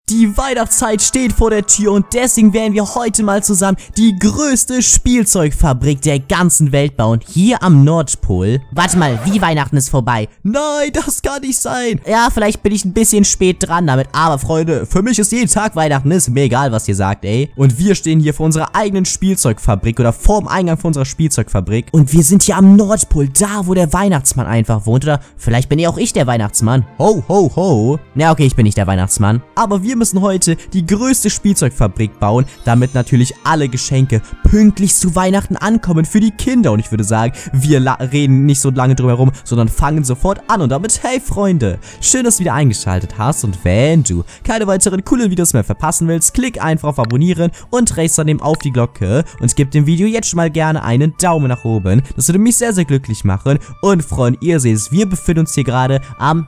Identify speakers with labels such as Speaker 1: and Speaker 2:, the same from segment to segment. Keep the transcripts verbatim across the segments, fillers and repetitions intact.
Speaker 1: Die Weihnachtszeit steht vor der Tür und deswegen werden wir heute mal zusammen die größte Spielzeugfabrik der ganzen Welt bauen. Hier am Nordpol. Warte mal, wie Weihnachten ist vorbei? Nein, das kann nicht sein. Ja, vielleicht bin ich ein bisschen spät dran damit, aber Freunde, für mich ist jeden Tag Weihnachten, ist mir egal, was ihr sagt, ey. Und wir stehen hier vor unserer eigenen Spielzeugfabrik oder vorm Eingang von unserer Spielzeugfabrik. Und wir sind hier am Nordpol, da wo der Weihnachtsmann einfach wohnt. Oder vielleicht bin ja auch ich der Weihnachtsmann. Ho, ho, ho. Ja, okay, ich bin nicht der Weihnachtsmann. Aber wir müssen heute die größte Spielzeugfabrik bauen, damit natürlich alle Geschenke pünktlich zu Weihnachten ankommen für die Kinder. Und ich würde sagen, wir reden nicht so lange drum herum, sondern fangen sofort an. Und damit, hey Freunde, schön, dass du wieder eingeschaltet hast. Und wenn du keine weiteren coolen Videos mehr verpassen willst, klick einfach auf Abonnieren und drehst daneben auf die Glocke. Und gib dem Video jetzt schon mal gerne einen Daumen nach oben. Das würde mich sehr, sehr glücklich machen. Und Freunde, ihr seht es, wir befinden uns hier gerade am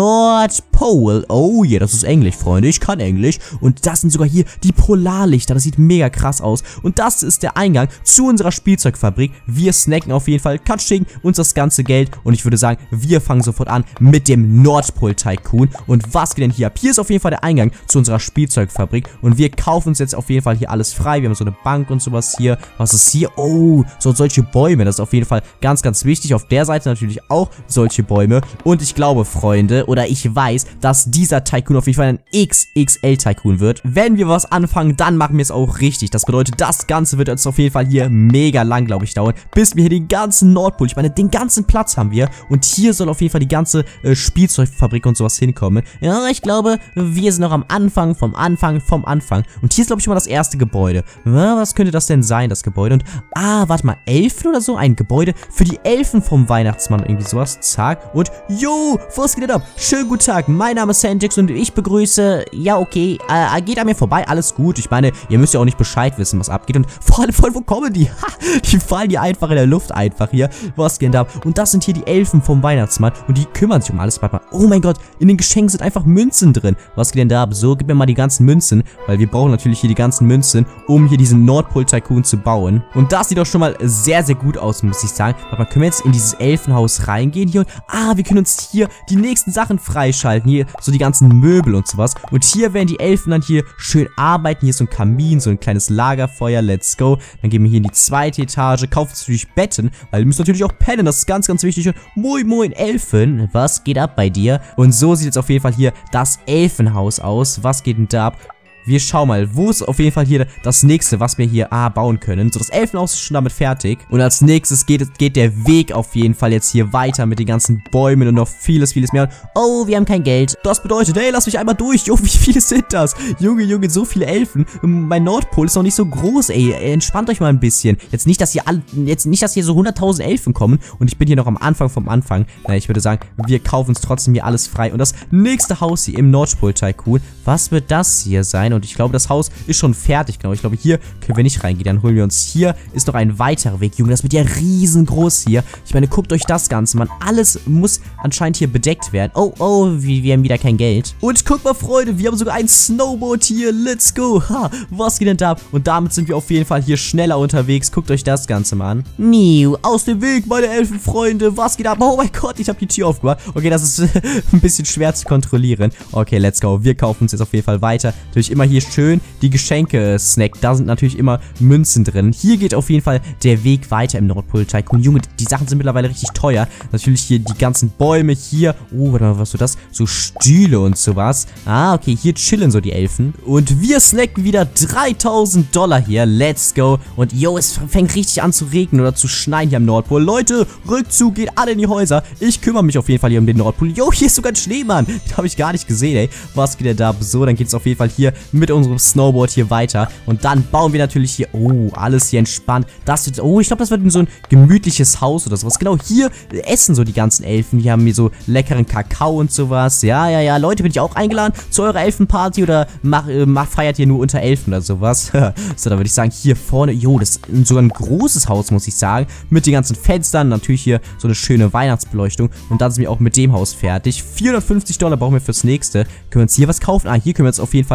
Speaker 1: Nordpol. Oh yeah, das ist Englisch, Freunde. Ich kann Englisch. Und das sind sogar hier die Polarlichter. Das sieht mega krass aus. Und das ist der Eingang zu unserer Spielzeugfabrik. Wir snacken auf jeden Fall, katsching uns das ganze Geld. Und ich würde sagen, wir fangen sofort an mit dem Nordpol-Tycoon. Und was geht denn hier ab? Hier ist auf jeden Fall der Eingang zu unserer Spielzeugfabrik. Und wir kaufen uns jetzt auf jeden Fall hier alles frei. Wir haben so eine Bank und sowas hier. Was ist hier? Oh, so solche Bäume. Das ist auf jeden Fall ganz, ganz wichtig. Auf der Seite natürlich auch solche Bäume. Und ich glaube, Freunde, oder ich weiß, dass dieser Tycoon auf jeden Fall ein X X L-Tycoon wird. Wenn wir was anfangen, dann machen wir es auch richtig. Das bedeutet, das Ganze wird jetzt auf jeden Fall hier mega lang, glaube ich, dauern, bis wir hier den ganzen Nordpol, ich meine, den ganzen Platz haben wir. Und hier soll auf jeden Fall die ganze äh, Spielzeugfabrik und sowas hinkommen. Ja, ich glaube, wir sind noch am Anfang, vom Anfang, vom Anfang. Und hier ist, glaube ich, schon mal das erste Gebäude. Ja, was könnte das denn sein, das Gebäude? Und, ah, warte mal, Elfen oder so? Ein Gebäude für die Elfen vom Weihnachtsmann, irgendwie sowas. Zack. Und, jo, was geht denn ab? Schönen guten Tag, mein Name ist Sandix und ich begrüße, ja, okay, äh, geht an mir vorbei, alles gut. Ich meine, ihr müsst ja auch nicht Bescheid wissen, was abgeht. Und vor allem, von wo kommen die? Ha, die fallen hier einfach in der Luft einfach hier. Was geht denn ab? Und das sind hier die Elfen vom Weihnachtsmann und die kümmern sich um alles. Warte mal. Oh mein Gott, in den Geschenken sind einfach Münzen drin. Was geht denn da ab? So, gib mir mal die ganzen Münzen, weil wir brauchen natürlich hier die ganzen Münzen, um hier diesen Nordpol-Tycoon zu bauen. Und das sieht doch schon mal sehr, sehr gut aus, muss ich sagen. Warte mal, können wir jetzt in dieses Elfenhaus reingehen hier? Und, ah, wir können uns hier die nächsten Sachen freischalten. Hier so die ganzen Möbel und sowas. Und hier werden die Elfen dann hier schön arbeiten. Hier ist so ein Kamin, so ein kleines Lagerfeuer. Let's go. Dann gehen wir hier in die zweite Etage. Kaufen uns natürlich Betten, weil wir müssen natürlich auch pennen. Das ist ganz, ganz wichtig. Und moin, moin, Elfen. Was geht ab bei dir? Und so sieht jetzt auf jeden Fall hier das Elfenhaus aus. Was geht denn da ab? Wir schauen mal, wo ist auf jeden Fall hier das nächste, was wir hier ah, bauen können. So, das Elfenhaus ist schon damit fertig. Und als nächstes geht, geht der Weg auf jeden Fall jetzt hier weiter mit den ganzen Bäumen und noch vieles, vieles mehr. Oh, wir haben kein Geld. Das bedeutet, hey, lass mich einmal durch. Jo, wie viele sind das? Junge, Junge, so viele Elfen. Mein Nordpol ist noch nicht so groß, ey. Entspannt euch mal ein bisschen. Jetzt nicht, dass hier alle, jetzt nicht, dass hier so hunderttausend Elfen kommen. Und ich bin hier noch am Anfang vom Anfang. Na, ich würde sagen, wir kaufen uns trotzdem hier alles frei. Und das nächste Haus hier im Nordpol-Tycoon, was wird das hier sein? Und ich glaube, das Haus ist schon fertig, genau. Ich glaube, hier können wir nicht reingehen. Dann holen wir uns hier. Ist noch ein weiterer Weg, Junge. Das wird ja riesengroß hier. Ich meine, guckt euch das Ganze, Mann. Alles muss anscheinend hier bedeckt werden. Oh, oh, wir, wir haben wieder kein Geld. Und guck mal, Freunde, wir haben sogar ein Snowboard hier. Let's go. Ha, was geht denn da? Und damit sind wir auf jeden Fall hier schneller unterwegs. Guckt euch das Ganze mal an. Niu, aus dem Weg, meine Elfenfreunde. Was geht ab? Oh mein Gott, ich habe die Tür aufgemacht. Okay, das ist ein bisschen schwer zu kontrollieren. Okay, let's go. Wir kaufen uns jetzt auf jeden Fall weiter. Natürlich immer hier schön die Geschenke snacken. Da sind natürlich immer Münzen drin. Hier geht auf jeden Fall der Weg weiter im Nordpol-Tycoon. Junge, die Sachen sind mittlerweile richtig teuer. Natürlich hier die ganzen Bäume hier. Oh, warte mal, was ist das? So Stühle und sowas. Ah, okay, hier chillen so die Elfen. Und wir snacken wieder dreitausend Dollar hier. Let's go. Und yo, es fängt richtig an zu regnen oder zu schneien hier am Nordpol. Leute, Rückzug, geht alle in die Häuser. Ich kümmere mich auf jeden Fall hier um den Nordpol. Jo, hier ist sogar ein Schneemann. Den habe ich gar nicht gesehen, ey. Was geht denn da? So, dann geht es auf jeden Fall hier mit unserem Snowboard hier weiter. Und dann bauen wir natürlich hier, oh, alles hier entspannt. Das wird, oh, ich glaube, das wird in so ein gemütliches Haus oder sowas. Genau, hier essen so die ganzen Elfen. Die haben hier so leckeren Kakao und sowas. Ja, ja, ja, Leute, bin ich auch eingeladen zu eurer Elfenparty oder mach, äh, mach, feiert ihr nur unter Elfen oder sowas? So, da würde ich sagen, hier vorne, jo, das ist sogar ein großes Haus, muss ich sagen. Mit den ganzen Fenstern, natürlich hier so eine schöne Weihnachtsbeleuchtung. Und dann sind wir auch mit dem Haus fertig. vierhundertfünfzig Dollar brauchen wir fürs nächste. Können wir uns hier was kaufen? Ah, hier können wir jetzt auf jeden Fall noch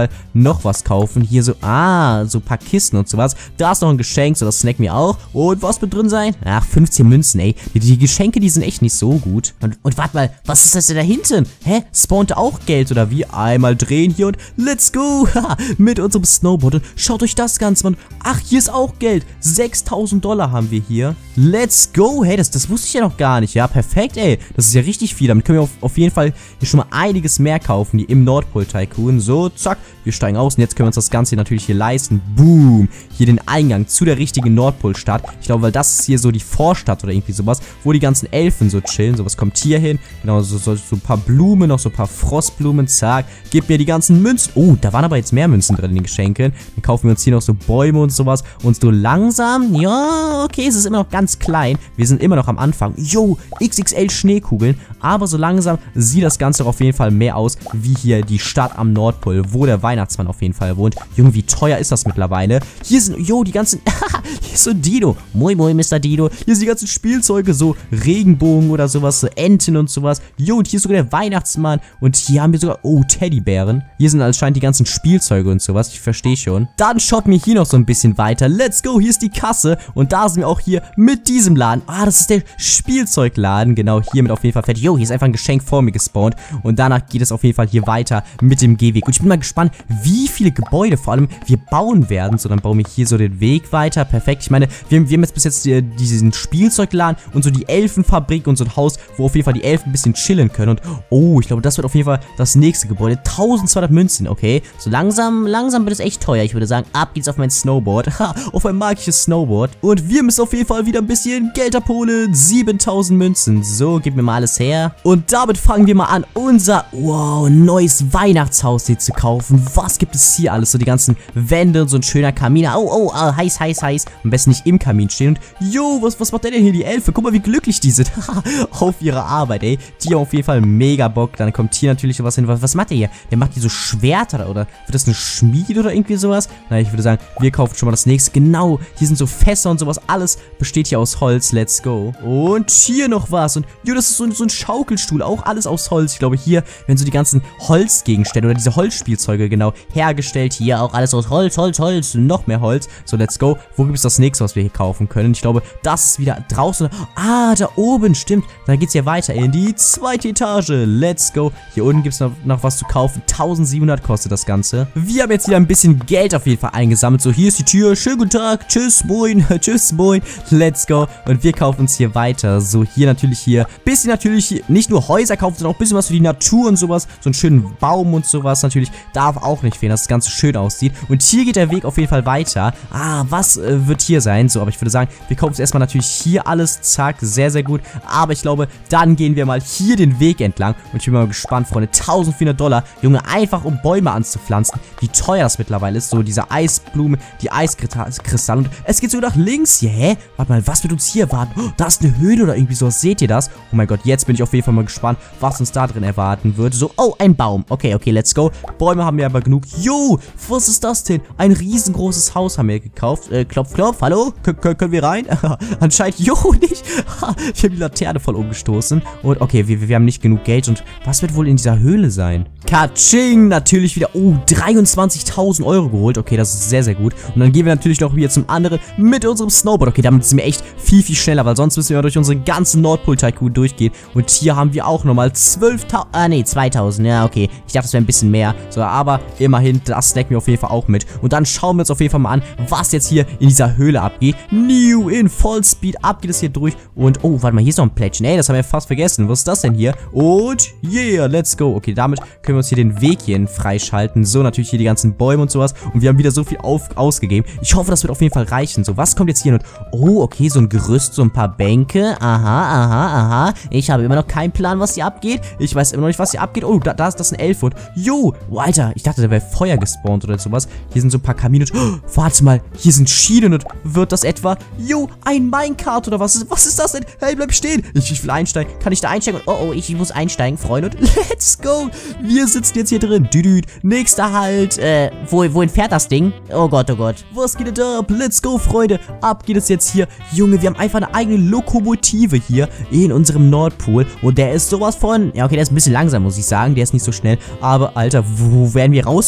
Speaker 1: noch was kaufen. Hier so, ah, so ein paar Kisten und sowas. Da ist noch ein Geschenk, so das snacken wir auch. Und was wird drin sein? Ach, fünfzehn Münzen, ey. Die, die Geschenke, die sind echt nicht so gut. Und, und warte mal, was ist das denn da hinten? Hä? Spawnt auch Geld oder wie? Einmal drehen hier und let's go. Mit unserem Snowboard. Und schaut euch das Ganze an. Ach, hier ist auch Geld. sechstausend Dollar haben wir hier. Let's go. Hey, das, das wusste ich ja noch gar nicht. Ja, perfekt, ey. Das ist ja richtig viel. Damit können wir auf, auf jeden Fall hier schon mal einiges mehr kaufen, die im Nordpol Tycoon. So, zack. Wir steigen aus und jetzt können wir uns das Ganze natürlich hier leisten. Boom. Hier den Eingang zu der richtigen Nordpolstadt. Ich glaube, weil das ist hier so die Vorstadt oder irgendwie sowas, wo die ganzen Elfen so chillen. Sowas kommt hier hin. Genau, so, so, so ein paar Blumen, noch so ein paar Frostblumen. Zack. Gib mir die ganzen Münzen. Oh, da waren aber jetzt mehr Münzen drin in den Geschenken. Dann kaufen wir uns hier noch so Bäume und sowas. Und so langsam, ja, okay, es ist immer noch ganz klein. Wir sind immer noch am Anfang. Jo, X X L Schneekugeln. Aber so langsam sieht das Ganze auf jeden Fall mehr aus, wie hier die Stadt am Nordpol, wo der Weihnachtsmann auf jeden Fall wohnt. Junge, wie teuer ist das mittlerweile? Hier sind, jo, die ganzen, hier ist so ein Dino. Moi, moi, Mister Dino. Hier sind die ganzen Spielzeuge, so Regenbogen oder sowas, so Enten und sowas. Jo, und hier ist sogar der Weihnachtsmann. Und hier haben wir sogar, oh, Teddybären. Hier sind anscheinend die ganzen Spielzeuge und sowas. Ich verstehe schon. Dann shoppen wir hier noch so ein bisschen weiter. Let's go, hier ist die Kasse. Und da sind wir auch hier mit diesem Laden. Ah, das ist der Spielzeugladen. Genau, hiermit auf jeden Fall fertig. Jo, hier ist einfach ein Geschenk vor mir gespawnt. Und danach geht es auf jeden Fall hier weiter mit dem Gehweg. Und ich bin mal gespannt, wie viele Gebäude vor allem wir bauen werden. So, dann bauen wir hier so den Weg weiter. Perfekt. Ich meine, wir, wir haben jetzt bis jetzt die, diesen Spielzeugladen und so die Elfenfabrik und so ein Haus, wo auf jeden Fall die Elfen ein bisschen chillen können. Und, oh, ich glaube, das wird auf jeden Fall das nächste Gebäude. eintausendzweihundert Münzen, okay. So langsam, langsam wird es echt teuer. Ich würde sagen, ab geht's auf mein Snowboard. Ha, auf ein magisches Snowboard. Und wir müssen auf jeden Fall wieder ein bisschen Geld abholen. siebentausend Münzen. So, gib mir mal alles her. Und damit fangen wir mal an, unser, wow, neues Weihnachtshaus hier zu kaufen. Was gibt es hier alles? So die ganzen Wände und so ein schöner Kamin. Oh, oh, oh, heiß, heiß, heiß. Am besten nicht im Kamin stehen. Und, jo, was, was macht der denn hier, die Elfe? Guck mal, wie glücklich die sind. Auf ihre Arbeit, ey. Die haben auf jeden Fall mega Bock. Dann kommt hier natürlich sowas hin. Was, was macht der hier? Der macht hier so Schwerter, oder wird das eine Schmiede oder irgendwie sowas? Na, ich würde sagen, wir kaufen schon mal das nächste. Genau, hier sind so Fässer und sowas. Alles besteht hier aus Holz. Let's go. Und hier noch was. Und, jo, das ist so, so ein Schaukelstuhl. Auch alles aus Holz. Ich glaube, hier werden so die ganzen Holzgegenstände oder diese Holzspielzeuge genau hergestellt. Hier auch alles aus Holz, Holz, Holz. Noch mehr Holz. So, let's go. Wo gibt es das nächste, was wir hier kaufen können? Ich glaube, das ist wieder draußen. Ah, da oben, stimmt. Da geht es ja weiter in die zweite Etage. Let's go. Hier unten gibt es noch, noch was zu kaufen. eintausendsiebenhundert kostet das Ganze. Wir haben jetzt wieder ein bisschen Geld auf jeden Fall eingesammelt. So, hier ist die Tür. Schönen guten Tag. Tschüss, moin. Tschüss, moin. Let's go. Und wir kaufen uns hier weiter. So, hier natürlich hier. Bisschen natürlich hier nicht nur Häuser kaufen, sondern auch ein bisschen was für die Natur und sowas. So einen schönen Baum und sowas natürlich. Darf auch nicht fehlen, dass das Ganze schön aussieht. Und hier geht der Weg auf jeden Fall weiter. Ah, was äh, wird hier sein? So, aber ich würde sagen, wir kaufen uns erstmal natürlich hier alles. Zack, sehr, sehr gut. Aber ich glaube, dann gehen wir mal hier den Weg entlang. Und ich bin mal gespannt, Freunde. eintausendvierhundert Dollar. Junge, einfach um Bäume anzupflanzen. Wie teuer das mittlerweile ist. So, diese Eisblume, die Eiskristalle. Und es geht so nach links hier. Hä? Warte mal, was wird uns hier erwarten? Oh, da ist eine Höhle oder irgendwie sowas. Seht ihr das? Oh mein Gott, jetzt bin ich auf jeden Fall mal gespannt, was uns da drin erwarten wird. So, oh, ein Baum. Okay, okay, let's go. Bäume haben wir aber genug. Jo, was ist das denn? Ein riesengroßes Haus haben wir gekauft. Äh, klopf, klopf. Hallo? K können wir rein? Anscheinend, jo, nicht. Ich habe die Laterne voll umgestoßen. Und okay, wir, wir haben nicht genug Geld. Und was wird wohl in dieser Höhle sein? Katsching, natürlich wieder. Oh, dreiundzwanzigtausend Euro geholt. Okay, das ist sehr, sehr gut. Und dann gehen wir natürlich noch wieder zum anderen mit unserem Snowboard. Okay, damit sind wir echt viel, viel schneller, weil sonst müssen wir durch unseren ganzen Nordpol-Tycoon durchgehen. Und hier haben wir auch nochmal zwölftausend. Ah, nee, zweitausend. Ja, okay. Ich dachte, das wäre ein bisschen mehr. So, aber immerhin, das snacken wir auf jeden Fall auch mit. Und dann schauen wir uns auf jeden Fall mal an, was jetzt hier in dieser Höhle abgeht. New in Vollspeed. Ab geht es hier durch. Und, oh, warte mal, hier ist noch ein Plättchen. Ey, das haben wir fast vergessen. Was ist das denn hier? Und, yeah, let's go. Okay, damit können wir uns hier den Weg hierhin freischalten. So, natürlich hier die ganzen Bäume und sowas. Und wir haben wieder so viel auf, ausgegeben. Ich hoffe, das wird auf jeden Fall reichen. So, was kommt jetzt hier? Und, oh, okay, so ein Gerüst, so ein paar Bänke. Aha, aha, aha. Ich habe immer noch keinen Plan, was hier abgeht. Ich weiß immer noch nicht, was hier abgeht. Oh, da, da ist das ein Elf. Und, jo, oh, Alter, ich dachte, da wäre Feuer gespawnt oder sowas. Hier sind so ein paar Kamine. Oh, warte mal, hier sind Schienen. Und wird das etwa, jo, ein Minecart oder was? Was ist das denn? Hey, bleib stehen. Ich, ich will einsteigen. Kann ich da einsteigen? Und, oh, oh, ich, ich muss einsteigen, Freunde. Und let's go. Wir sitzen jetzt hier drin. Düdüd. Nächster Halt. Äh, wo, wohin fährt das Ding? Oh Gott, oh Gott. Was geht denn ab? Let's go, Freunde. Ab geht es jetzt hier. Junge, wir haben einfach eine eigene Lokomotive hier in unserem Nordpol. Und der ist sowas von, ja, okay, der ist ein bisschen langsam, muss ich sagen. Der ist nicht so schnell. Aber, Alter, wo werden wir rauskommen?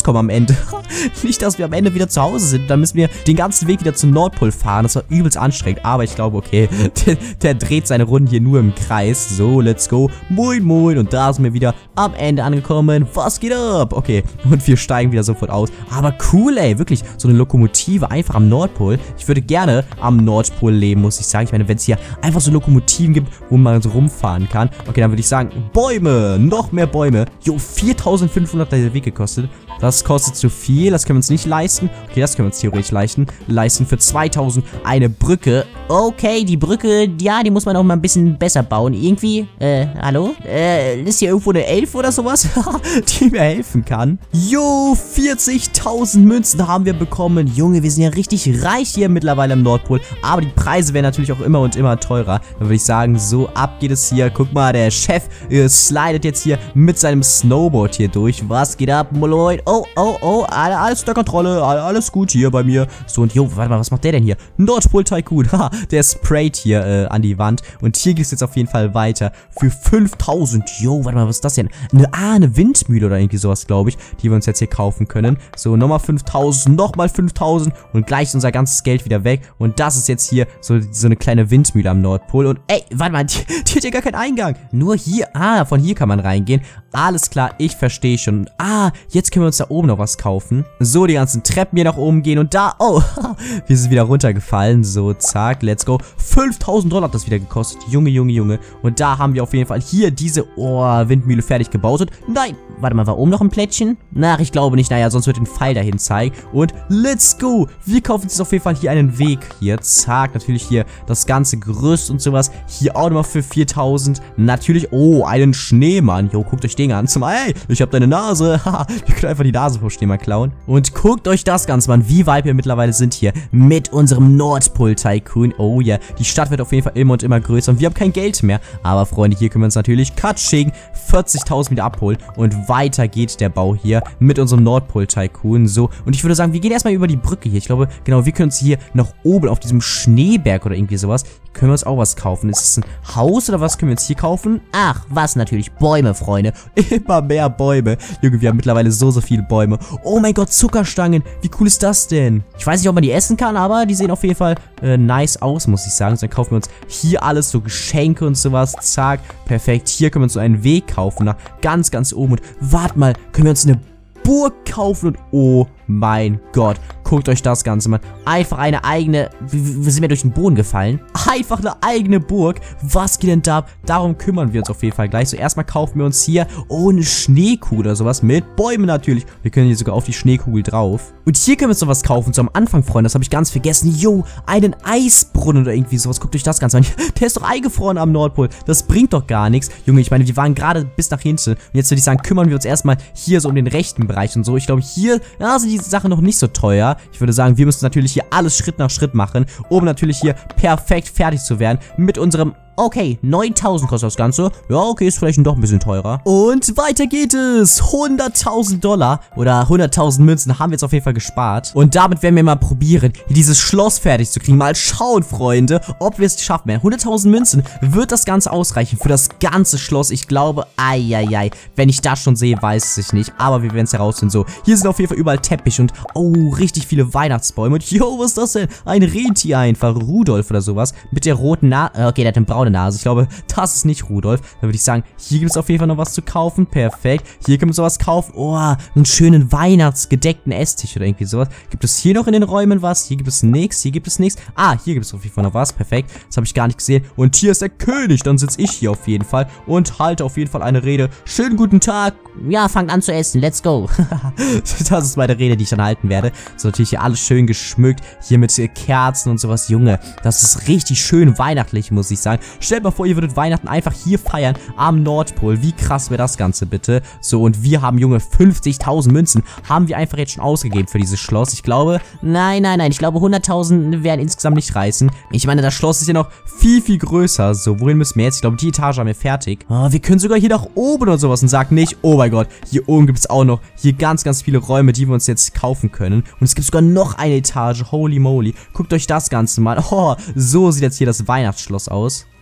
Speaker 1: rauskommen am Ende. Nicht, dass wir am Ende wieder zu Hause sind. Dann müssen wir den ganzen Weg wieder zum Nordpol fahren. Das war übelst anstrengend. Aber ich glaube, okay, der, der dreht seine Runden hier nur im Kreis. So, let's go. Moin, moin. Und da sind wir wieder am Ende angekommen. Was geht ab? Okay, und wir steigen wieder sofort aus. Aber cool, ey. Wirklich, so eine Lokomotive einfach am Nordpol. Ich würde gerne am Nordpol leben, muss ich sagen. Ich meine, wenn es hier einfach so Lokomotiven gibt, wo man so rumfahren kann. Okay, dann würde ich sagen, Bäume. Noch mehr Bäume. Jo, viertausendfünfhundert hat der Weg gekostet. Das kostet zu viel. Das können wir uns nicht leisten. Okay, das können wir uns theoretisch leisten. Leisten für zweitausend eine Brücke. Okay, die Brücke, ja, die muss man auch mal ein bisschen besser bauen. Irgendwie, äh, hallo? Äh, ist hier irgendwo eine Elfe oder sowas, die mir helfen kann? Jo, vierzigtausend Münzen haben wir bekommen. Junge, wir sind ja richtig reich hier mittlerweile im Nordpol. Aber die Preise werden natürlich auch immer und immer teurer. Dann würde ich sagen, so, ab geht es hier. Guck mal, der Chef äh, slidet jetzt hier mit seinem Snowboard hier durch. Was geht ab, Moloid? Oh, oh, oh, alles unter Kontrolle, alles gut hier bei mir. So, und jo, warte mal, was macht der denn hier? Nordpol Tycoon, ha, der sprayt hier äh, an die Wand. Und hier geht es jetzt auf jeden Fall weiter. Für fünftausend, jo, warte mal, was ist das denn? Eine, ah, eine Windmühle oder irgendwie sowas, glaube ich, die wir uns jetzt hier kaufen können. So, nochmal fünftausend, nochmal fünftausend und gleich ist unser ganzes Geld wieder weg. Und das ist jetzt hier so, so eine kleine Windmühle am Nordpol. Und ey, warte mal, die, die hat ja gar keinen Eingang. Nur hier, ah, von hier kann man reingehen. Alles klar, ich verstehe schon. Ah, jetzt können wir uns da oben noch was kaufen. So, die ganzen Treppen hier nach oben gehen und da, oh, wir sind wieder runtergefallen. So, zack, let's go. fünftausend Dollar hat das wieder gekostet. Junge, Junge, Junge. Und da haben wir auf jeden Fall hier diese, oh, Windmühle fertig gebaut. Und nein, warte mal, war oben noch ein Plättchen? Ach, ich glaube nicht. Naja, sonst wird den Pfeil dahin zeigen. Und let's go. Wir kaufen uns auf jeden Fall hier einen Weg. Hier, zack, natürlich hier das ganze Gerüst und sowas. Hier auch nochmal für viertausend. Natürlich, oh, einen Schneemann. Jo, guckt euch den an. Zum, ey, ich hab deine Nase. Haha, wir können einfach die Nase vom Schneemann klauen. Und guckt euch das Ganze mal an, wie weit wir mittlerweile sind hier mit unserem Nordpol Tycoon. Oh ja, yeah. Die Stadt wird auf jeden Fall immer und immer größer und wir haben kein Geld mehr. Aber Freunde, hier können wir uns natürlich Katsching vierzigtausend wieder abholen und weiter geht der Bau hier mit unserem Nordpol Tycoon. So, und ich würde sagen, wir gehen erstmal über die Brücke hier. Ich glaube, genau, wir können uns hier nach oben auf diesem Schneeberg oder irgendwie sowas, können wir uns auch was kaufen. Ist es ein Haus oder was können wir jetzt hier kaufen? Ach, was natürlich, Bäume, Freunde. Immer mehr Bäume. Junge, wir haben mittlerweile so, so viele Bäume. Oh mein Gott, Zuckerstangen. Wie cool ist das denn? Ich weiß nicht, ob man die essen kann, aber die sehen auf jeden Fall äh, nice aus, muss ich sagen. So, dann kaufen wir uns hier alles, so Geschenke und sowas. Zack, perfekt. Hier können wir uns so einen Weg kaufen, nach ganz, ganz oben. Und warte mal, können wir uns eine Burg kaufen und oh mein Gott, guckt euch das Ganze mal. Einfach eine eigene, wir sind ja durch den Boden gefallen. Einfach eine eigene Burg. Was geht denn da? Darum kümmern wir uns auf jeden Fall gleich. So, erstmal kaufen wir uns hier, oh, eine Schneekugel oder sowas mit Bäumen natürlich. Wir können hier sogar auf die Schneekugel drauf. Und hier können wir uns sowas kaufen. So am Anfang, Freunde, das habe ich ganz vergessen. Jo, einen Eisbrunnen oder irgendwie sowas. Guckt euch das Ganze an. Der ist doch eingefroren am Nordpol. Das bringt doch gar nichts. Junge, ich meine, wir waren gerade bis nach hinten. Und jetzt würde ich sagen, kümmern wir uns erstmal hier so um den rechten Bereich und so. Ich glaube, hier, ja, sind die Sachen noch nicht so teuer. Ich würde sagen, wir müssen natürlich hier alles Schritt nach Schritt machen, um natürlich hier perfekt fertig zu werden mit unserem... Okay, neuntausend kostet das Ganze. Ja, okay, ist vielleicht doch ein bisschen teurer. Und weiter geht es. hunderttausend Dollar oder hunderttausend Münzen haben wir jetzt auf jeden Fall gespart. Und damit werden wir mal probieren, dieses Schloss fertig zu kriegen. Mal schauen, Freunde, ob wir es schaffen. hunderttausend Münzen, wird das Ganze ausreichen für das ganze Schloss? Ich glaube, ai. Wenn ich das schon sehe, weiß ich nicht. Aber wir werden es herausfinden. So, hier sind auf jeden Fall überall Teppich und, oh, richtig viele Weihnachtsbäume. Und, yo, was ist das denn? Ein Rentier einfach. Rudolf oder sowas. Mit der roten Nase. Okay, der hat eine braune Nase. Ich glaube, das ist nicht Rudolf. Dann würde ich sagen, hier gibt es auf jeden Fall noch was zu kaufen. Perfekt. Hier können wir sowas kaufen. Oh, einen schönen weihnachtsgedeckten Esstisch oder irgendwie sowas. Gibt es hier noch in den Räumen was? Hier gibt es nichts. Hier gibt es nichts. Ah, hier gibt es auf jeden Fall noch was. Perfekt. Das habe ich gar nicht gesehen. Und hier ist der König. Dann sitze ich hier auf jeden Fall und halte auf jeden Fall eine Rede. Schönen guten Tag. Ja, fangt an zu essen. Let's go. Das ist meine Rede, die ich dann halten werde. So, natürlich hier alles schön geschmückt. Hier mit Kerzen und sowas. Junge, das ist richtig schön weihnachtlich, muss ich sagen. Stellt mal vor, ihr würdet Weihnachten einfach hier feiern am Nordpol. Wie krass wäre das Ganze bitte? So, und wir haben, Junge, fünfzigtausend Münzen haben wir einfach jetzt schon ausgegeben für dieses Schloss. Ich glaube, nein, nein, nein, ich glaube hunderttausend werden insgesamt nicht reißen. Ich meine, das Schloss ist ja noch viel, viel größer. So, wohin müssen wir jetzt? Ich glaube, die Etage haben wir fertig. Oh, wir können sogar hier nach oben oder sowas und sagen nicht, oh mein Gott, hier oben gibt es auch noch hier ganz, ganz viele Räume, die wir uns jetzt kaufen können. Und es gibt sogar noch eine Etage. Holy moly. Guckt euch das Ganze mal. Oh, so sieht jetzt hier das Weihnachtsschloss aus.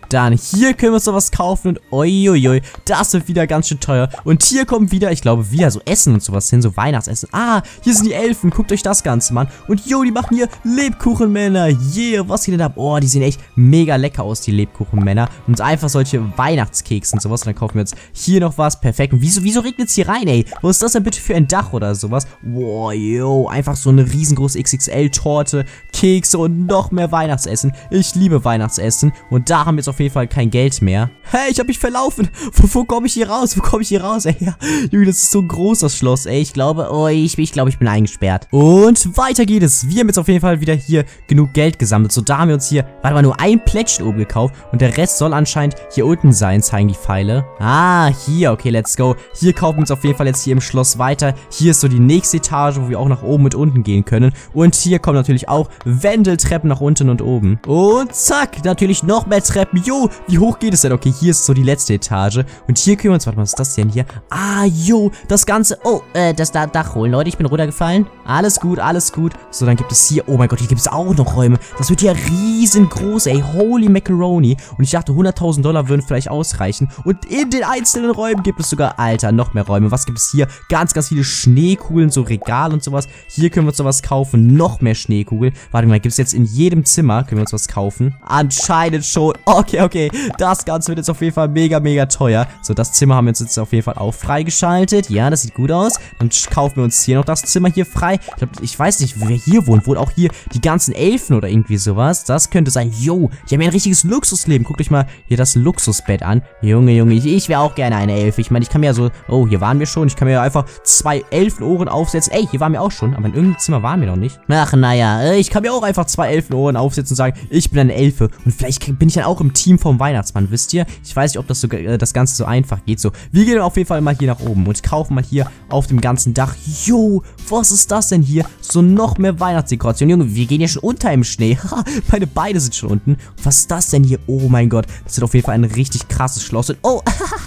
Speaker 1: Dann hier können wir uns noch was kaufen und uiuiui, das wird wieder ganz schön teuer. Und hier kommt wieder, ich glaube, wieder so Essen und sowas hin, so Weihnachtsessen. Ah, hier sind die Elfen, guckt euch das Ganze mal an. Und jo, die machen hier Lebkuchenmänner. Yeah, was geht denn ab? Oh, die sehen echt mega lecker aus, die Lebkuchenmänner. Und einfach solche Weihnachtskekse und sowas. Und dann kaufen wir jetzt hier noch was. Perfekt. Und wieso, wieso regnet es hier rein, ey? Was ist das denn bitte für ein Dach oder sowas? Wow, yo, einfach so eine riesengroße X X L-Torte, Kekse und noch mehr Weihnachtsessen. Ich liebe Weihnachtsessen. Und da haben wir jetzt auf jeden Fall kein Geld mehr. Hey, ich habe mich verlaufen. Wo, wo komme ich hier raus? Wo komme ich hier raus, ey? Ja, Junge, das ist so groß, das Schloss, ey. Ich glaube, oh, ich, ich glaube, ich bin eingesperrt. Und weiter geht es. Wir haben jetzt auf jeden Fall wieder hier genug Geld gesammelt. So, da haben wir uns hier, warte mal, nur ein Plättchen oben gekauft. Und der Rest soll anscheinend hier unten sein, zeigen die Pfeile. Ah, hier, okay, let's go. Hier kaufen wir uns auf jeden Fall jetzt hier im Schloss weiter. Hier ist so die nächste Etage, wo wir auch nach oben und unten gehen können. Und hier kommen natürlich auch Wendeltreppen nach unten und oben. Und zack, natürlich noch mehr Treppen. Jo, wie hoch geht es denn? Okay, hier ist so die letzte Etage. Und hier können wir uns, warte mal, was ist das denn hier? Ah, jo, das Ganze, oh, äh, das da Dach holen, Leute, ich bin runtergefallen. Alles gut, alles gut. So, dann gibt es hier, oh mein Gott, hier gibt es auch noch Räume. Das wird ja riesengroß, ey, holy macaroni. Und ich dachte, hunderttausend Dollar würden vielleicht ausreichen. Und in den einzelnen Räumen gibt es sogar, Alter, noch mehr Räume. Was gibt es hier? Ganz, ganz viele Schneekugeln, so Regal und sowas. Hier können wir uns sowas kaufen, noch mehr Schneekugeln. Warte mal, gibt es jetzt in jedem Zimmer, können wir uns was kaufen? Anscheinend schon. Okay, okay, das Ganze wird jetzt auf jeden Fall mega, mega teuer. So, das Zimmer haben wir uns jetzt auf jeden Fall auch freigeschaltet. Ja, das sieht gut aus. Dann kaufen wir uns hier noch das Zimmer hier frei. Ich, glaub, ich weiß nicht, wer hier wohnt. Wohnt auch hier die ganzen Elfen oder irgendwie sowas. Das könnte sein. Jo, die haben ja ein richtiges Luxusleben. Guckt euch mal hier das Luxusbett an. Junge, Junge, ich, ich wäre auch gerne eine Elfe. Ich meine, ich kann mir ja so, oh, hier waren wir schon. Ich kann mir ja einfach zwei Elfenohren aufsetzen. Ey, hier waren wir auch schon. Aber in irgendeinem Zimmer waren wir noch nicht. Ach, naja, ich kann mir auch einfach zwei Elfenohren aufsetzen und sagen, ich bin eine Elfe. Und vielleicht bin ich dann auch im Team vom Weihnachtsmann, wisst ihr? Ich weiß nicht, ob das, so, äh, das Ganze so einfach geht. So, wir gehen auf jeden Fall mal hier nach oben und kaufen mal hier auf dem ganzen Dach. Jo, was ist das denn hier? So noch mehr Weihnachtsdekoration. Junge, wir gehen ja schon unter im Schnee. Meine Beine sind schon unten. Was ist das denn hier? Oh mein Gott, das ist auf jeden Fall ein richtig krasses Schloss. Und oh,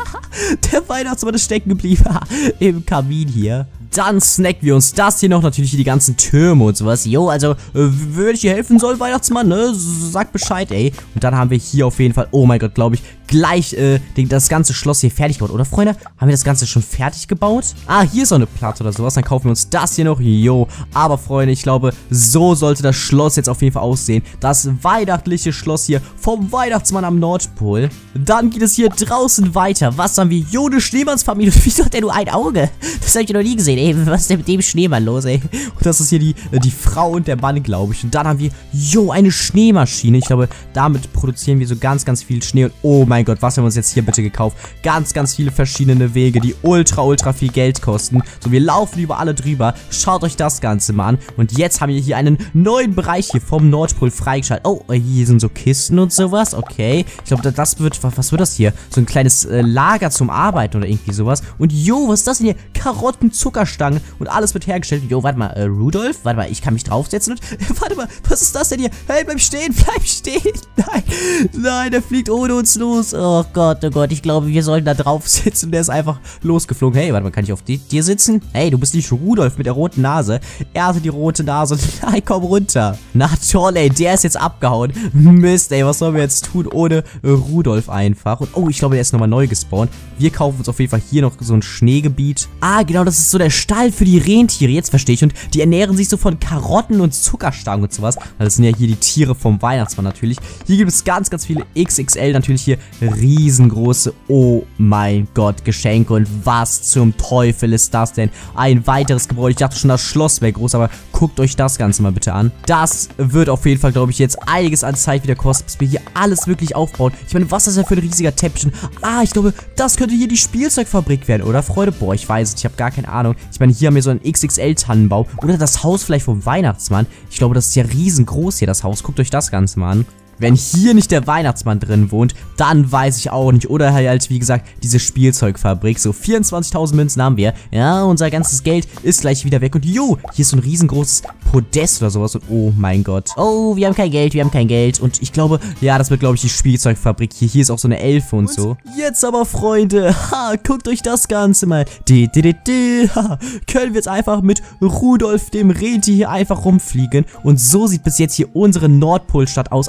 Speaker 1: der Weihnachtsmann ist stecken geblieben. Im Kamin hier. Dann snacken wir uns das hier noch, natürlich hier die ganzen Türme und sowas. Jo, also, äh, würde ich dir helfen soll, Weihnachtsmann, ne? Sag Bescheid, ey. Und dann haben wir hier auf jeden Fall, oh mein Gott, glaube ich, gleich äh, den, das ganze Schloss hier fertig gebaut. Oder, Freunde? Haben wir das Ganze schon fertig gebaut? Ah, hier ist noch eine Platte oder sowas. Dann kaufen wir uns das hier noch. Jo. Aber, Freunde, ich glaube, so sollte das Schloss jetzt auf jeden Fall aussehen. Das weihnachtliche Schloss hier vom Weihnachtsmann am Nordpol. Dann geht es hier draußen weiter. Was haben wir? Jo, eine Schneemannsfamilie. Wieso hat der nur ein Auge? Das habe ich noch nie gesehen, ey. Was ist denn mit dem Schneemann los, ey? Und das ist hier die, die Frau und der Mann, glaube ich. Und dann haben wir, jo, eine Schneemaschine. Ich glaube, damit produzieren wir so ganz, ganz viel Schnee. Und oh mein Gott, was haben wir uns jetzt hier bitte gekauft? Ganz, ganz viele verschiedene Wege, die ultra, ultra viel Geld kosten. So, wir laufen über alle drüber. Schaut euch das Ganze mal an. Und jetzt haben wir hier einen neuen Bereich hier vom Nordpol freigeschaltet. Oh, hier sind so Kisten und sowas. Okay. Ich glaube, das wird, was wird das hier? So ein kleines äh, Lager zum Arbeiten oder irgendwie sowas. Und jo, was ist das denn hier? Karotten, Zuckerstangen und alles wird hergestellt. Jo, warte mal, äh, Rudolf? Warte mal, ich kann mich draufsetzen und, äh, warte mal, was ist das denn hier? Hey, bleib stehen, bleib stehen. Nein, nein, der fliegt ohne uns los. Oh Gott, oh Gott, ich glaube, wir sollten da drauf sitzen. Der ist einfach losgeflogen. Hey, warte mal, kann ich auf die, dir sitzen? Hey, du bist nicht Rudolf mit der roten Nase. Er hatte die rote Nase und nein, komm runter. Na toll, ey, der ist jetzt abgehauen. Mist, ey, was sollen wir jetzt tun ohne äh, Rudolf einfach? Und oh, ich glaube, der ist nochmal neu gespawnt. Wir kaufen uns auf jeden Fall hier noch so ein Schneegebiet. Ah, genau, das ist so der Stall für die Rentiere. Jetzt verstehe ich. Und die ernähren sich so von Karotten und Zuckerstangen und sowas. Das sind ja hier die Tiere vom Weihnachtsmann natürlich. Hier gibt es ganz, ganz viele X X L. Natürlich hier riesengroße, oh mein Gott, Geschenke. Und was zum Teufel ist das denn? Ein weiteres Gebäude. Ich dachte schon, das Schloss wäre groß, aber guckt euch das Ganze mal bitte an. Das wird auf jeden Fall, glaube ich, jetzt einiges an Zeit wieder kosten, bis wir hier alles wirklich aufbauen. Ich meine, was ist das denn für ein riesiger Teppich? Ah, ich glaube, das könnte hier die Spielzeugfabrik werden, oder, Freunde? Boah, ich weiß es, ich habe gar keine Ahnung. Ich meine, hier haben wir so einen X X L-Tannenbau. Oder das Haus vielleicht vom Weihnachtsmann. Ich glaube, das ist ja riesengroß hier, das Haus. Guckt euch das Ganze mal an. Wenn hier nicht der Weihnachtsmann drin wohnt, dann weiß ich auch nicht. Oder halt, wie gesagt, diese Spielzeugfabrik. So, vierundzwanzigtausend Münzen haben wir. Ja, unser ganzes Geld ist gleich wieder weg. Und jo, hier ist so ein riesengroßes Podest oder sowas. Und oh mein Gott. Oh, wir haben kein Geld, wir haben kein Geld. Und ich glaube, ja, das wird, glaube ich, die Spielzeugfabrik hier. Hier ist auch so eine Elfe und, und so. Jetzt aber, Freunde, ha, guckt euch das Ganze mal. Die, die, die, die, ha, können wir jetzt einfach mit Rudolf, dem Rentier, hier einfach rumfliegen. Und so sieht bis jetzt hier unsere Nordpolstadt aus. Also, ich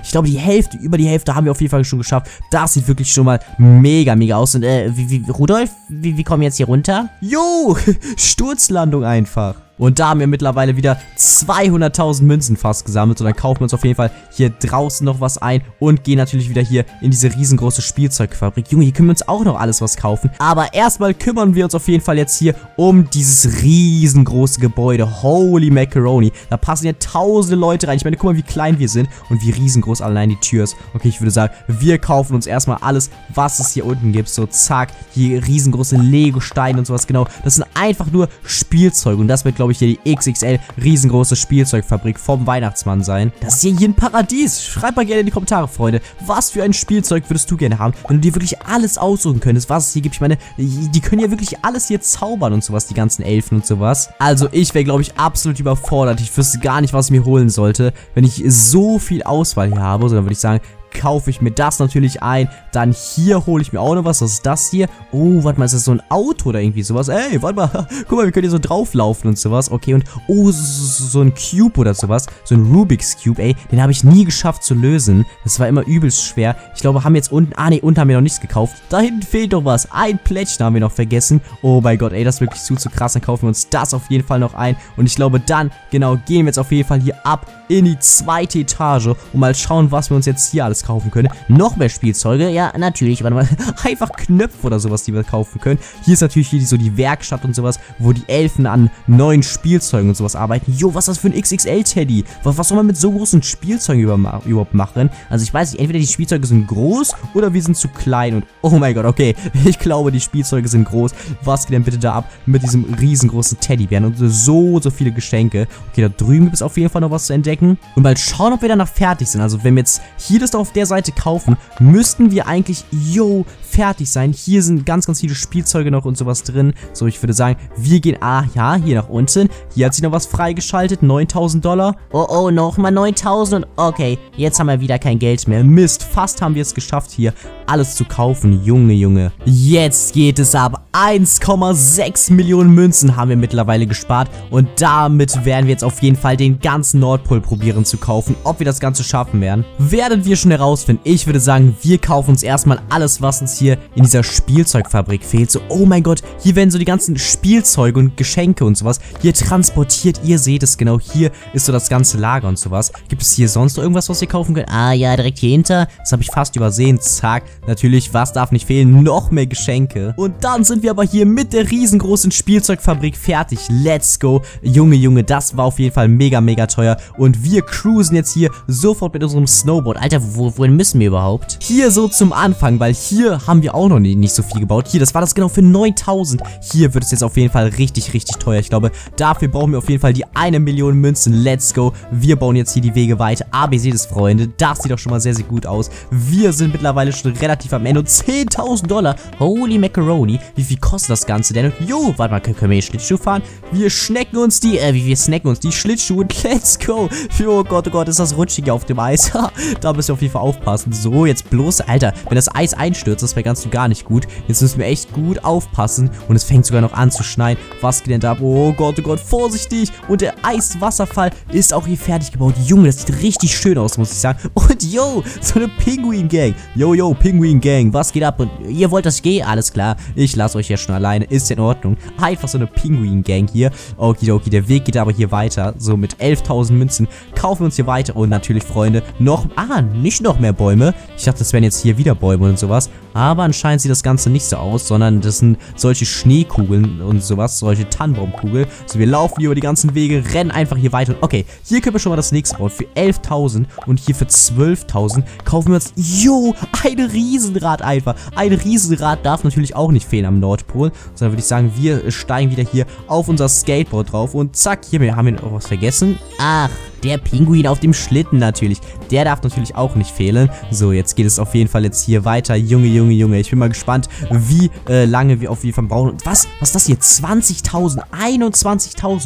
Speaker 1: Ich glaube, die Hälfte, über die Hälfte haben wir auf jeden Fall schon geschafft. Das sieht wirklich schon mal mega, mega aus. Und, äh, wie, wie, Rudolf, wie, wie kommen wir jetzt hier runter? Jo, Sturzlandung einfach. Und da haben wir mittlerweile wieder zweihunderttausend Münzen fast gesammelt. Und dann kaufen wir uns auf jeden Fall hier draußen noch was ein und gehen natürlich wieder hier in diese riesengroße Spielzeugfabrik. Junge, hier können wir uns auch noch alles was kaufen. Aber erstmal kümmern wir uns auf jeden Fall jetzt hier um dieses riesengroße Gebäude. Holy Macaroni. Da passen ja tausende Leute rein. Ich meine, guck mal, wie klein wir sind und wie riesengroß allein die Tür ist. Okay, ich würde sagen, wir kaufen uns erstmal alles, was es hier unten gibt. So, zack, hier riesengroße Lego-Steine und sowas. Genau, das sind einfach nur Spielzeuge. Und das wird, glaube ich, hier die X X L riesengroße Spielzeugfabrik vom Weihnachtsmann sein. Das ist ja hier ein Paradies. Schreib mal gerne in die Kommentare, Freunde. Was für ein Spielzeug würdest du gerne haben, wenn du dir wirklich alles aussuchen könntest, was es hier gibt? Ich meine, die können ja wirklich alles hier zaubern und sowas, die ganzen Elfen und sowas. Also ich wäre, glaube ich, absolut überfordert. Ich wüsste gar nicht, was ich mir holen sollte, wenn ich so viel Auswahl hier habe. So, dann würde ich sagen, kaufe ich mir das natürlich ein. Dann hier hole ich mir auch noch was. Was ist das hier? Oh, warte mal, ist das so ein Auto oder irgendwie sowas? Ey, warte mal. Guck mal, wir können hier so drauflaufen und sowas. Okay, und oh, so, so ein Cube oder sowas. So ein Rubik's Cube, ey. Den habe ich nie geschafft zu lösen. Das war immer übelst schwer. Ich glaube, haben jetzt unten... Ah, ne, unten haben wir noch nichts gekauft. Da hinten fehlt doch was. Ein Plättchen haben wir noch vergessen. Oh mein Gott, ey, das ist wirklich zu, zu krass. Dann kaufen wir uns das auf jeden Fall noch ein. Und ich glaube, dann, genau, gehen wir jetzt auf jeden Fall hier ab in die zweite Etage und mal schauen, was wir uns jetzt hier alles kaufen können. Noch mehr Spielzeuge, ja, natürlich, warte mal, einfach Knöpfe oder sowas, die wir kaufen können. Hier ist natürlich hier so die Werkstatt und sowas, wo die Elfen an neuen Spielzeugen und sowas arbeiten. Jo, was ist das für ein X X L-Teddy? Was, was soll man mit so großen Spielzeugen über, überhaupt machen? Also ich weiß nicht, entweder die Spielzeuge sind groß oder wir sind zu klein und oh mein Gott, okay, ich glaube, die Spielzeuge sind groß. Was geht denn bitte da ab mit diesem riesengroßen Teddybären und so, so viele Geschenke? Okay, da drüben gibt es auf jeden Fall noch was zu entdecken. Und mal schauen, ob wir danach fertig sind. Also wenn wir jetzt hier das doch auf der Seite kaufen, müssten wir eigentlich, yo, fertig sein. Hier sind ganz, ganz viele Spielzeuge noch und sowas drin. So, ich würde sagen, wir gehen, ah, ja, hier nach unten. Hier hat sich noch was freigeschaltet, neuntausend Dollar. Oh, oh, nochmal neuntausend. Okay, jetzt haben wir wieder kein Geld mehr. Mist, fast haben wir es geschafft, hier alles zu kaufen. Junge, Junge. Jetzt geht es ab. eins Komma sechs Millionen Münzen haben wir mittlerweile gespart. Und damit werden wir jetzt auf jeden Fall den ganzen Nordpol probieren zu kaufen. Ob wir das Ganze schaffen werden, werden wir schon herausfinden. Ich würde sagen, wir kaufen uns erstmal alles, was uns hier in dieser Spielzeugfabrik fehlt. So, oh mein Gott, hier werden so die ganzen Spielzeuge und Geschenke und sowas hier transportiert. Ihr seht es genau, hier ist so das ganze Lager und sowas. Gibt es hier sonst noch irgendwas, was wir kaufen können? Ah ja, direkt hier hinter. Das habe ich fast übersehen. Zack. Natürlich, was darf nicht fehlen? Noch mehr Geschenke. Und dann sind wir aber hier mit der riesengroßen Spielzeugfabrik fertig. Let's go. Junge, Junge, das war auf jeden Fall mega, mega teuer. Und wir cruisen jetzt hier sofort mit unserem Snowboard. Alter, wo, wohin müssen wir überhaupt? Hier so zum Anfang, weil hier haben wir auch noch nie, nicht so viel gebaut. Hier, das war das genau für neuntausend. Hier wird es jetzt auf jeden Fall richtig, richtig teuer. Ich glaube, dafür brauchen wir auf jeden Fall die eine Million Münzen. Let's go. Wir bauen jetzt hier die Wege weiter. Aber ihr seht es, Freunde, das sieht doch schon mal sehr, sehr gut aus. Wir sind mittlerweile schon relativ am Ende. Und zehntausend Dollar. Holy Macaroni. Wie viel kostet das Ganze denn? Jo, warte mal, können wir hier Schlittschuh fahren? Wir schnecken uns die, äh, wir snacken uns die Schlittschuhe. Let's go. Oh Gott, oh Gott, ist das rutschig auf dem Eis. Da müssen wir auf jeden Fall aufpassen. So, jetzt bloß, Alter, wenn das Eis einstürzt, das wäre ganz und gar nicht gut. Jetzt müssen wir echt gut aufpassen. Und es fängt sogar noch an zu schneien. Was geht denn da ab? Oh Gott, oh Gott, vorsichtig. Und der Eiswasserfall ist auch hier fertig gebaut. Junge, das sieht richtig schön aus, muss ich sagen. Und yo, so eine Pinguin-Gang. Yo, yo, Pinguin-Gang, was geht ab? Und ihr wollt, dass ich gehe? Alles klar, ich lasse euch ja schon alleine. Ist in Ordnung. Einfach so eine Pinguin-Gang hier. Okay, okay, der Weg geht aber hier weiter. So, mit elftausend Münzen kaufen wir uns hier weiter. Und natürlich, Freunde, noch, ah, nicht noch mehr Bäume. Ich dachte, das wären jetzt hier wieder Bäume und sowas. Aber anscheinend sieht das Ganze nicht so aus, sondern das sind solche Schneekugeln und sowas, solche Tannenbaumkugeln. So, wir laufen hier über die ganzen Wege, rennen einfach hier weiter. Okay, hier können wir schon mal das nächste bauen. Für elftausend und hier für zwölftausend kaufen wir uns, jo, ein Riesenrad einfach. Ein Riesenrad darf natürlich auch nicht fehlen am Nordpol, sondern würde ich sagen, wir steigen wieder hier auf unser Skateboard drauf und zack, hier haben wir noch was vergessen. Ach, der Pinguin auf dem Schlitten natürlich. Der darf natürlich auch nicht fehlen. So, jetzt geht es auf jeden Fall jetzt hier weiter. Junge, Junge, Junge. Ich bin mal gespannt, wie äh, lange wir auf jeden Fall brauchen. Was? Was ist das hier? zwanzigtausend? einundzwanzigtausend?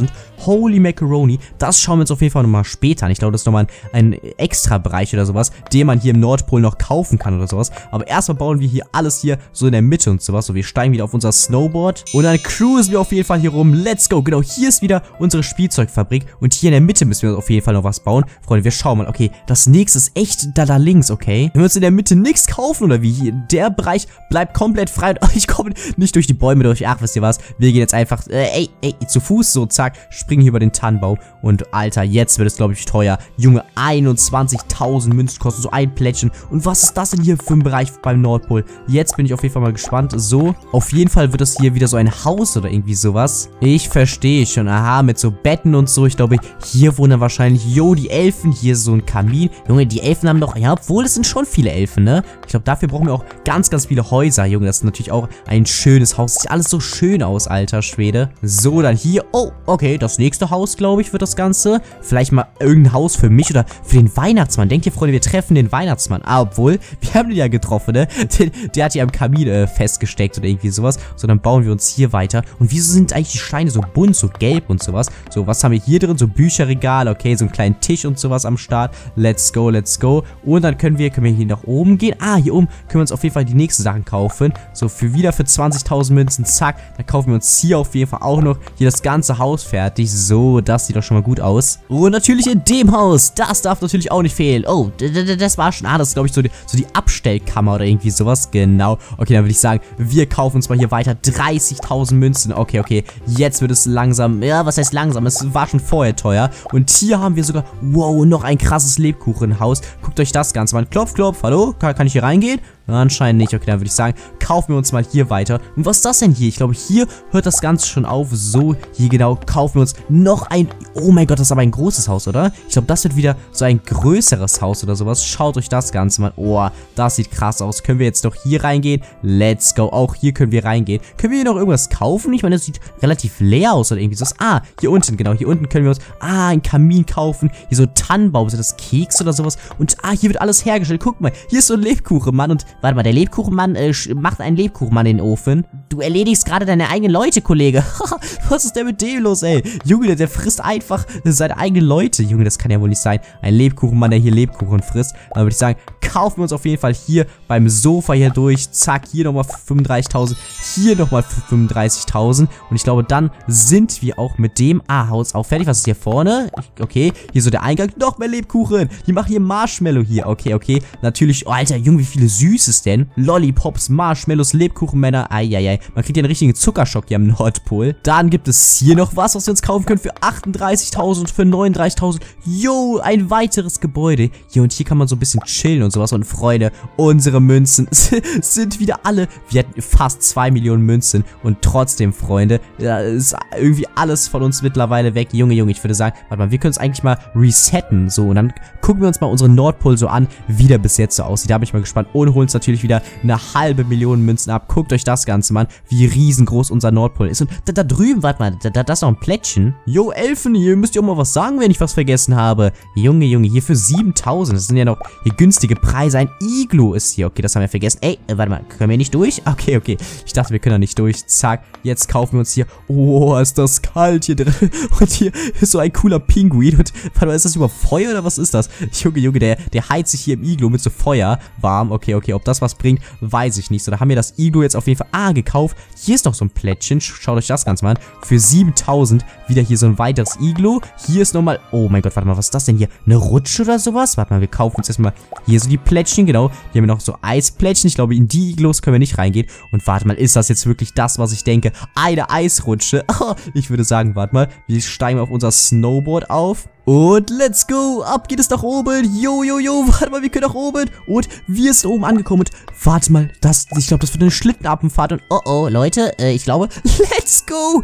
Speaker 1: Holy Macaroni. Das schauen wir uns auf jeden Fall nochmal später an. Ich glaube, das ist nochmal ein, ein extra Bereich oder sowas, den man hier im Nordpol noch kaufen kann oder sowas. Aber erstmal bauen wir hier alles hier so in der Mitte und sowas. So, wir steigen wieder auf unser Snowboard und dann cruisen wir auf jeden Fall hier rum. Let's go. Genau, hier ist wieder unsere Spielzeugfabrik und hier in der Mitte müssen wir auf jeden Fall noch was bauen. Freunde, wir schauen mal. Okay, das nächste ist echt da da links, okay? Wenn wir uns in der Mitte nichts kaufen oder wie hier, der Bereich bleibt komplett frei. Und, oh, ich komme nicht durch die Bäume durch. Ach, wisst ihr was? Wir gehen jetzt einfach, äh, ey, ey, zu Fuß, so, zack, springen hier über den Tannenbaum. Und, Alter, jetzt wird es, glaube ich, teuer. Junge, einundzwanzigtausend Münzen kostet so ein Plättchen. Und was ist das denn hier für ein Bereich beim Nordpol? Jetzt bin ich auf jeden Fall mal gespannt. So, auf jeden Fall wird das hier wieder so ein Haus oder irgendwie sowas. Ich verstehe schon. Aha, mit so Betten und so. Ich glaube, hier wohnen wahrscheinlich, jo, die Elfen. Hier ist so ein Kamin. Junge, die Elfen haben doch, ja, obwohl es sind schon viele Elfen, ne? Ich glaube, dafür brauchen wir auch ganz, ganz viele Häuser, Junge. Das ist natürlich auch ein schönes Haus. Sieht alles so schön aus, alter Schwede. So, dann hier. Oh, okay, das nächste Haus, glaube ich, wird das Ganze. Vielleicht mal irgendein Haus für mich oder für den Weihnachtsmann. Denkt ihr, Freunde, wir treffen den Weihnachtsmann? Ah, obwohl, wir haben den ja getroffen, ne? Der, der hat ja am Kamin äh, festgesteckt oder irgendwie sowas. So, dann bauen wir uns hier weiter. Und wieso sind eigentlich die Steine so bunt, so gelb und sowas? So, was haben wir hier drin? So Bücherregal, okay, so einen kleinen Tisch und sowas am Start. Let's go, let's go. Und dann können wir, können wir hier nach oben gehen. Ah, hier oben können wir uns auf jeden Fall die nächsten Sachen kaufen. So, für wieder für zwanzigtausend Münzen, zack. Dann kaufen wir uns hier auf jeden Fall auch noch hier das ganze Haus fertig. So, das sieht doch schon mal gut aus. Und natürlich in dem Haus, das darf natürlich auch nicht fehlen. Oh, das war schon, ah, das ist, glaube ich, so die, so die Abstellkammer oder irgendwie sowas. Genau. Okay, dann würde ich sagen, wir kaufen uns mal hier weiter dreißigtausend Münzen. Okay, okay, jetzt wird es langsam, ja, was heißt langsam? Es war schon vorher teuer. Und hier haben wir sogar, wow, noch ein krasses Lebkuchenhaus. Guckt euch das Ganze mal an. Klopf, klopf, hallo? Kann, kann ich hier reingehen? Anscheinend nicht. Okay, dann würde ich sagen, kaufen wir uns mal hier weiter. Und was ist das denn hier? Ich glaube, hier hört das Ganze schon auf. So, hier genau, kaufen wir uns noch ein... Oh mein Gott, das ist aber ein großes Haus, oder? Ich glaube, das wird wieder so ein größeres Haus oder sowas. Schaut euch das Ganze mal. Oh, das sieht krass aus. Können wir jetzt doch hier reingehen? Let's go. Auch hier können wir reingehen. Können wir hier noch irgendwas kaufen? Ich meine, das sieht relativ leer aus oder irgendwie so. Ah, hier unten, genau. Hier unten können wir uns... Ah, einen Kamin kaufen. Hier so Tannenbaum. Sind das Keks oder sowas? Und ah, hier wird alles hergestellt. Guck mal, hier ist so ein Lebkuchenmann und... Warte mal, der Lebkuchenmann äh, macht einen Lebkuchenmann in den Ofen. Du erledigst gerade deine eigenen Leute, Kollege. Was ist denn mit dem los, ey? Junge, der, der frisst einfach seine eigenen Leute. Junge, das kann ja wohl nicht sein. Ein Lebkuchenmann, der hier Lebkuchen frisst. Dann würde ich sagen, kaufen wir uns auf jeden Fall hier beim Sofa hier durch. Zack, hier nochmal für fünfunddreißigtausend. Hier nochmal für fünfunddreißigtausend. Und ich glaube, dann sind wir auch mit dem A-Haus auch fertig. Was ist hier vorne? Okay, hier so der Eingang. Noch mehr Lebkuchen. Die machen hier Marshmallow hier. Okay, okay. Natürlich, oh, Alter, Junge, wie viele Süßes denn? Lollipops, Marshmallows, Lebkuchenmänner. Eieiei. Man kriegt ja einen richtigen Zuckerschock hier am Nordpol. Dann gibt es hier noch was, was wir uns kaufen können für achtunddreißigtausend, für neununddreißigtausend. Jo, ein weiteres Gebäude. Hier und hier kann man so ein bisschen chillen und sowas. Und Freunde, unsere Münzen sind wieder alle. Wir hatten fast zwei Millionen Münzen. Und trotzdem, Freunde, da ist irgendwie alles von uns mittlerweile weg. Junge, Junge, ich würde sagen, warte mal, wir können es eigentlich mal resetten. So, und dann gucken wir uns mal unseren Nordpol so an, wie der bis jetzt so aussieht. Da bin ich mal gespannt. Und holen uns natürlich wieder eine halbe Million Münzen ab. Guckt euch das Ganze mal an, wie riesengroß unser Nordpol ist. Und da, da drüben, warte mal, da, da, das ist noch ein Plättchen. Jo, Elfen, hier müsst ihr auch mal was sagen, wenn ich was vergessen habe. Junge, Junge, hier für siebentausend. Das sind ja noch hier günstige Preise. Ein Iglu ist hier. Okay, das haben wir vergessen. Ey, äh, warte mal, können wir nicht durch? Okay, okay. Ich dachte, wir können da nicht durch. Zack, jetzt kaufen wir uns hier. Oh, ist das kalt hier drin. Und hier ist so ein cooler Pinguin. Und warte mal, ist das über Feuer oder was ist das? Junge, Junge, der, der heizt sich hier im Iglu mit so Feuer warm. Okay, okay, ob das was bringt, weiß ich nicht. So, da haben wir das Iglu jetzt auf jeden Fall ah, gekauft. Hier ist noch so ein Plättchen. Schaut euch das Ganze mal an. Für siebentausend wieder hier so ein weiteres Iglu. Hier ist nochmal, oh mein Gott, warte mal, was ist das denn hier? Eine Rutsche oder sowas? Warte mal, wir kaufen uns erstmal hier so die Plättchen, genau. Hier haben wir noch so Eisplättchen. Ich glaube, in die Iglus können wir nicht reingehen. Und warte mal, ist das jetzt wirklich das, was ich denke? Eine Eisrutsche. Ich würde sagen, warte mal, wir steigen auf unser Snowboard auf. Und let's go, ab geht es nach oben, jo, jo, jo, warte mal, wir können nach oben. Und wir sind oben angekommen und warte mal, das, ich glaube, das wird eine Schlittenappenfahrt und oh, oh, Leute, äh, ich glaube, let's go,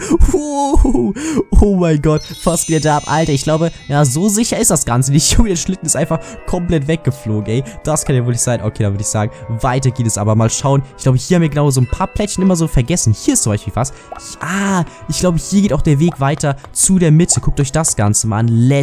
Speaker 1: wow. Oh mein Gott, fast wieder da ab, Alter, ich glaube, ja, so sicher ist das Ganze nicht, Junge, der Schlitten ist einfach komplett weggeflogen, ey, das kann ja wohl nicht sein, okay, dann würde ich sagen, weiter geht es aber, mal schauen, ich glaube, hier haben wir genau so ein paar Plättchen immer so vergessen, hier ist zum Beispiel was, ah, ich glaube, hier geht auch der Weg weiter zu der Mitte, guckt euch das Ganze mal an, let's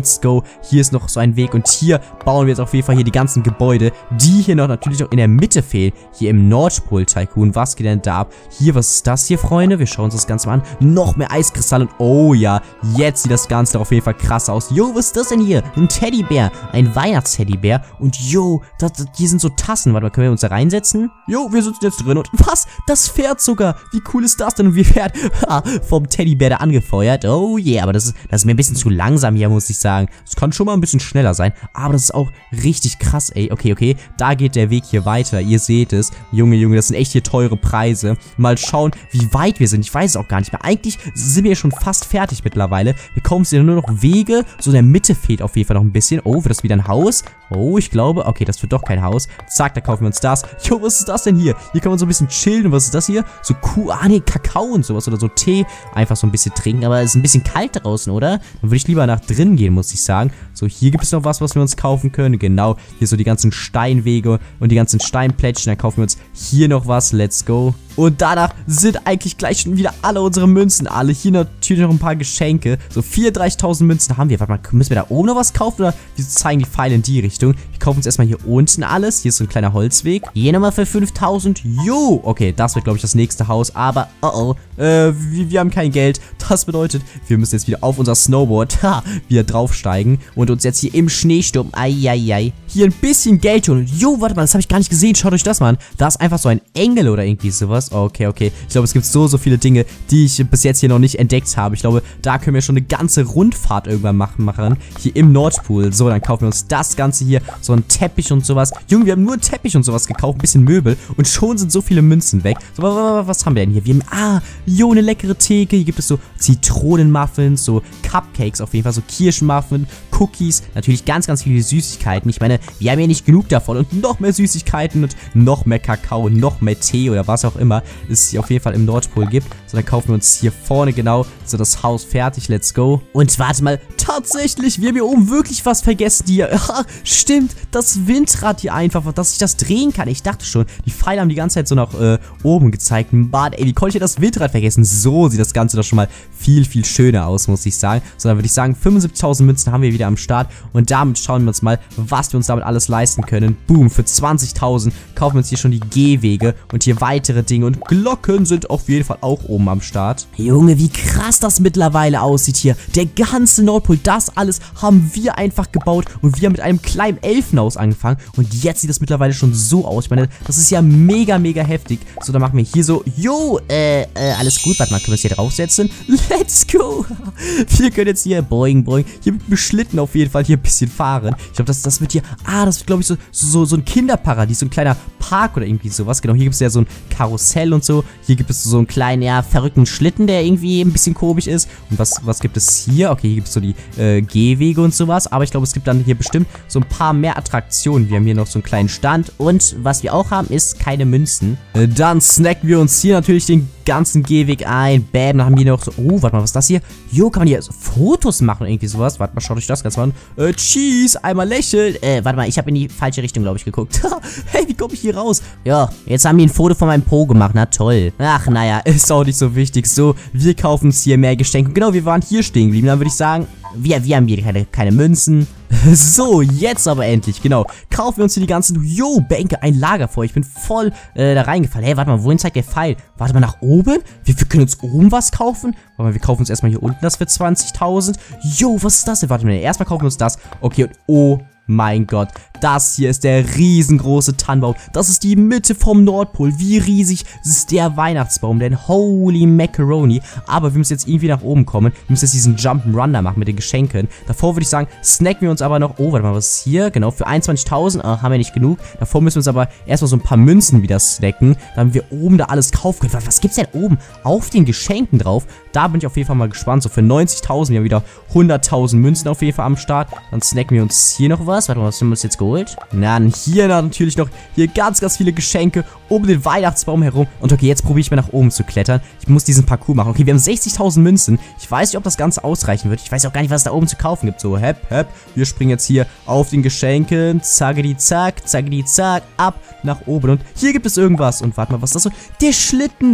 Speaker 1: let's go. Hier ist noch so ein Weg und hier bauen wir jetzt auf jeden Fall hier die ganzen Gebäude, die hier noch natürlich auch in der Mitte fehlen. Hier im Nordpol-Tycoon. Was geht denn da ab? Hier, was ist das hier, Freunde? Wir schauen uns das Ganze mal an. Noch mehr Eiskristalle und oh ja, jetzt sieht das Ganze auf jeden Fall krass aus. Jo, was ist das denn hier? Ein Teddybär. Ein Weihnachtsteddybär. Und jo, das, das, hier sind so Tassen. Warte mal, können wir uns da reinsetzen? Jo, wir sitzen jetzt drin und was? Das Pferd sogar. Wie cool ist das denn? Und wir werden vom Teddybär da angefeuert. Oh yeah, aber das ist, das ist mir ein bisschen zu langsam hier, muss ich sagen. Es kann schon mal ein bisschen schneller sein, aber das ist auch richtig krass, ey. Okay, okay, da geht der Weg hier weiter. Ihr seht es. Junge, Junge, das sind echt hier teure Preise. Mal schauen, wie weit wir sind. Ich weiß es auch gar nicht mehr. Eigentlich sind wir schon fast fertig mittlerweile. Wir kommen jetzt nur noch Wege. So in der Mitte fehlt auf jeden Fall noch ein bisschen. Oh, wird das wieder ein Haus? Oh, ich glaube, okay, das wird doch kein Haus. Zack, da kaufen wir uns das. Jo, was ist das denn hier? Hier kann man so ein bisschen chillen. Und was ist das hier? So Kuh, ah nee, Kakao und sowas oder so Tee. Einfach so ein bisschen trinken, aber es ist ein bisschen kalt draußen, oder? Dann würde ich lieber nach drinnen gehen, muss ich sagen. So, hier gibt es noch was, was wir uns kaufen können. Genau, hier so die ganzen Steinwege und die ganzen Steinplättchen. Dann kaufen wir uns hier noch was. Let's go. Und danach sind eigentlich gleich schon wieder alle unsere Münzen alle. Hier natürlich noch ein paar Geschenke. So vierunddreißigtausend Münzen haben wir. Warte mal, müssen wir da oben noch was kaufen? Oder wir zeigen die Pfeile in die Richtung? Wir kaufen uns erstmal hier unten alles. Hier ist so ein kleiner Holzweg. Hier nochmal für fünftausend. Jo! Okay, das wird, glaube ich, das nächste Haus. Aber, oh oh, äh, wir, wir haben kein Geld. Das bedeutet, wir müssen jetzt wieder auf unser Snowboard, ha, wieder draufsteigen. Und uns jetzt hier im Schneesturm, ai, hier ein bisschen Geld holen. Jo, warte mal, das habe ich gar nicht gesehen. Schaut euch das mal an. Da ist einfach so ein Engel oder irgendwie sowas. Okay, okay. Ich glaube, es gibt so, so viele Dinge, die ich bis jetzt hier noch nicht entdeckt habe. Ich glaube, da können wir schon eine ganze Rundfahrt irgendwann machen. machen. Hier im Nordpol. So, dann kaufen wir uns das Ganze hier. So ein Teppich und sowas. Junge, wir haben nur einen Teppich und sowas gekauft. Ein bisschen Möbel. Und schon sind so viele Münzen weg. So, was haben wir denn hier? Wir haben, ah, jo, eine leckere Theke. Hier gibt es so Zitronenmuffins, so Cupcakes auf jeden Fall, so Kirschenmuffin, Cookies. Natürlich ganz, ganz viele Süßigkeiten. Ich meine, wir haben ja nicht genug davon. Und noch mehr Süßigkeiten und noch mehr Kakao, noch mehr Tee oder was auch immer es hier auf jeden Fall im Nordpol gibt. So, dann kaufen wir uns hier vorne genau so das Haus fertig. Let's go. Und warte mal, tatsächlich, wir haben hier oben wirklich was vergessen. Hier, stimmt, das Windrad hier einfach, dass ich das drehen kann. Ich dachte schon, die Pfeile haben die ganze Zeit so nach äh, oben gezeigt. Mann, ey, wie konnte ich ja das Windrad vergessen? So sieht das Ganze doch schon mal viel, viel schöner aus, muss ich sagen. So, dann würde ich sagen, fünfundsiebzigtausend Münzen haben wir wieder am Start. Und damit schauen wir uns mal, was wir uns damit alles leisten können. Boom, für zwanzigtausend kaufen wir uns hier schon die Gehwege und hier weitere Dinge. Und Glocken sind auf jeden Fall auch oben am Start. Junge, wie krass das mittlerweile aussieht hier. Der ganze Nordpol, das alles haben wir einfach gebaut. Und wir haben mit einem kleinen Elfenhaus angefangen. Und jetzt sieht das mittlerweile schon so aus. Ich meine, das ist ja mega, mega heftig. So, dann machen wir hier so, jo, äh, äh, alles gut. Warte mal, können wir es hier draufsetzen? Let's go. Wir können jetzt hier, boing, boing, hier mit dem Schlitten auf jeden Fall hier ein bisschen fahren. Ich glaube, das, das wird hier, ah, das wird, glaube ich, so, so, so ein Kinderparadies, so ein kleiner Park oder irgendwie sowas. Genau, hier gibt es ja so ein Karussell und so. Hier gibt es so einen kleinen, ja, verrückten Schlitten, der irgendwie ein bisschen komisch ist. Und was, was gibt es hier? Okay, hier gibt es so die äh, Gehwege und sowas. Aber ich glaube, es gibt dann hier bestimmt so ein paar mehr Attraktionen. Wir haben hier noch so einen kleinen Stand. Und was wir auch haben, ist keine Münzen. Äh, dann snacken wir uns hier natürlich den ganzen Gehweg ein. Bam, dann haben wir hier noch so, oh, warte mal, was ist das hier? Jo, kann man hier so Fotos machen oder irgendwie sowas? Warte mal, schaut euch das ganz mal an. Äh, Cheese, einmal lächeln. Äh, warte mal, ich habe in die falsche Richtung, glaube ich, geguckt. Hey, wie komme ich hier raus? Ja, jetzt haben die ein Foto von meinem Po gemacht. Na toll. Ach, naja, ist auch nicht so wichtig. So, wir kaufen uns hier mehr Geschenke. Genau, wir waren hier stehen geblieben. Dann würde ich sagen, wir, wir haben hier keine, keine Münzen. So, jetzt aber endlich, genau. Kaufen wir uns hier die ganzen, jo, Bänke, ein Lager vor. Ich bin voll äh, da reingefallen. Hey, warte mal, wohin zeigt der Pfeil? Warte mal, nach oben? Wir, wir können uns oben was kaufen? Warte mal, wir kaufen uns erstmal hier unten das für zwanzigtausend. Jo, was ist das denn? Warte mal, erstmal kaufen wir uns das. Okay, und oh mein Gott, das hier ist der riesengroße Tannenbaum. Das ist die Mitte vom Nordpol. Wie riesig ist der Weihnachtsbaum denn? Holy Macaroni. Aber wir müssen jetzt irgendwie nach oben kommen. Wir müssen jetzt diesen Jump'n'Run da machen mit den Geschenken. Davor würde ich sagen, snacken wir uns aber noch. Oh, warte mal, was ist hier? Genau, für einundzwanzigtausend äh, haben wir nicht genug. Davor müssen wir uns aber erstmal so ein paar Münzen wieder snacken. Dann haben wir oben da alles kaufen können. Was, was gibt's denn oben auf den Geschenken drauf? Da bin ich auf jeden Fall mal gespannt. So für neunzigtausend. Wir haben wieder hunderttausend Münzen auf jeden Fall am Start. Dann snacken wir uns hier noch was. Warte mal, was haben wir uns jetzt geholt? Na, dann hier natürlich noch hier ganz, ganz viele Geschenke um den Weihnachtsbaum herum. Und okay, jetzt probiere ich mal nach oben zu klettern. Ich muss diesen Parcours machen. Okay, wir haben sechzigtausend Münzen. Ich weiß nicht, ob das Ganze ausreichen wird. Ich weiß auch gar nicht, was es da oben zu kaufen gibt. So, hepp, hepp. Wir springen jetzt hier auf den Geschenken. Zackidi, zack, zackidi, zack. Ab nach oben. Und hier gibt es irgendwas. Und warte mal, was ist das so? Der Schlitten.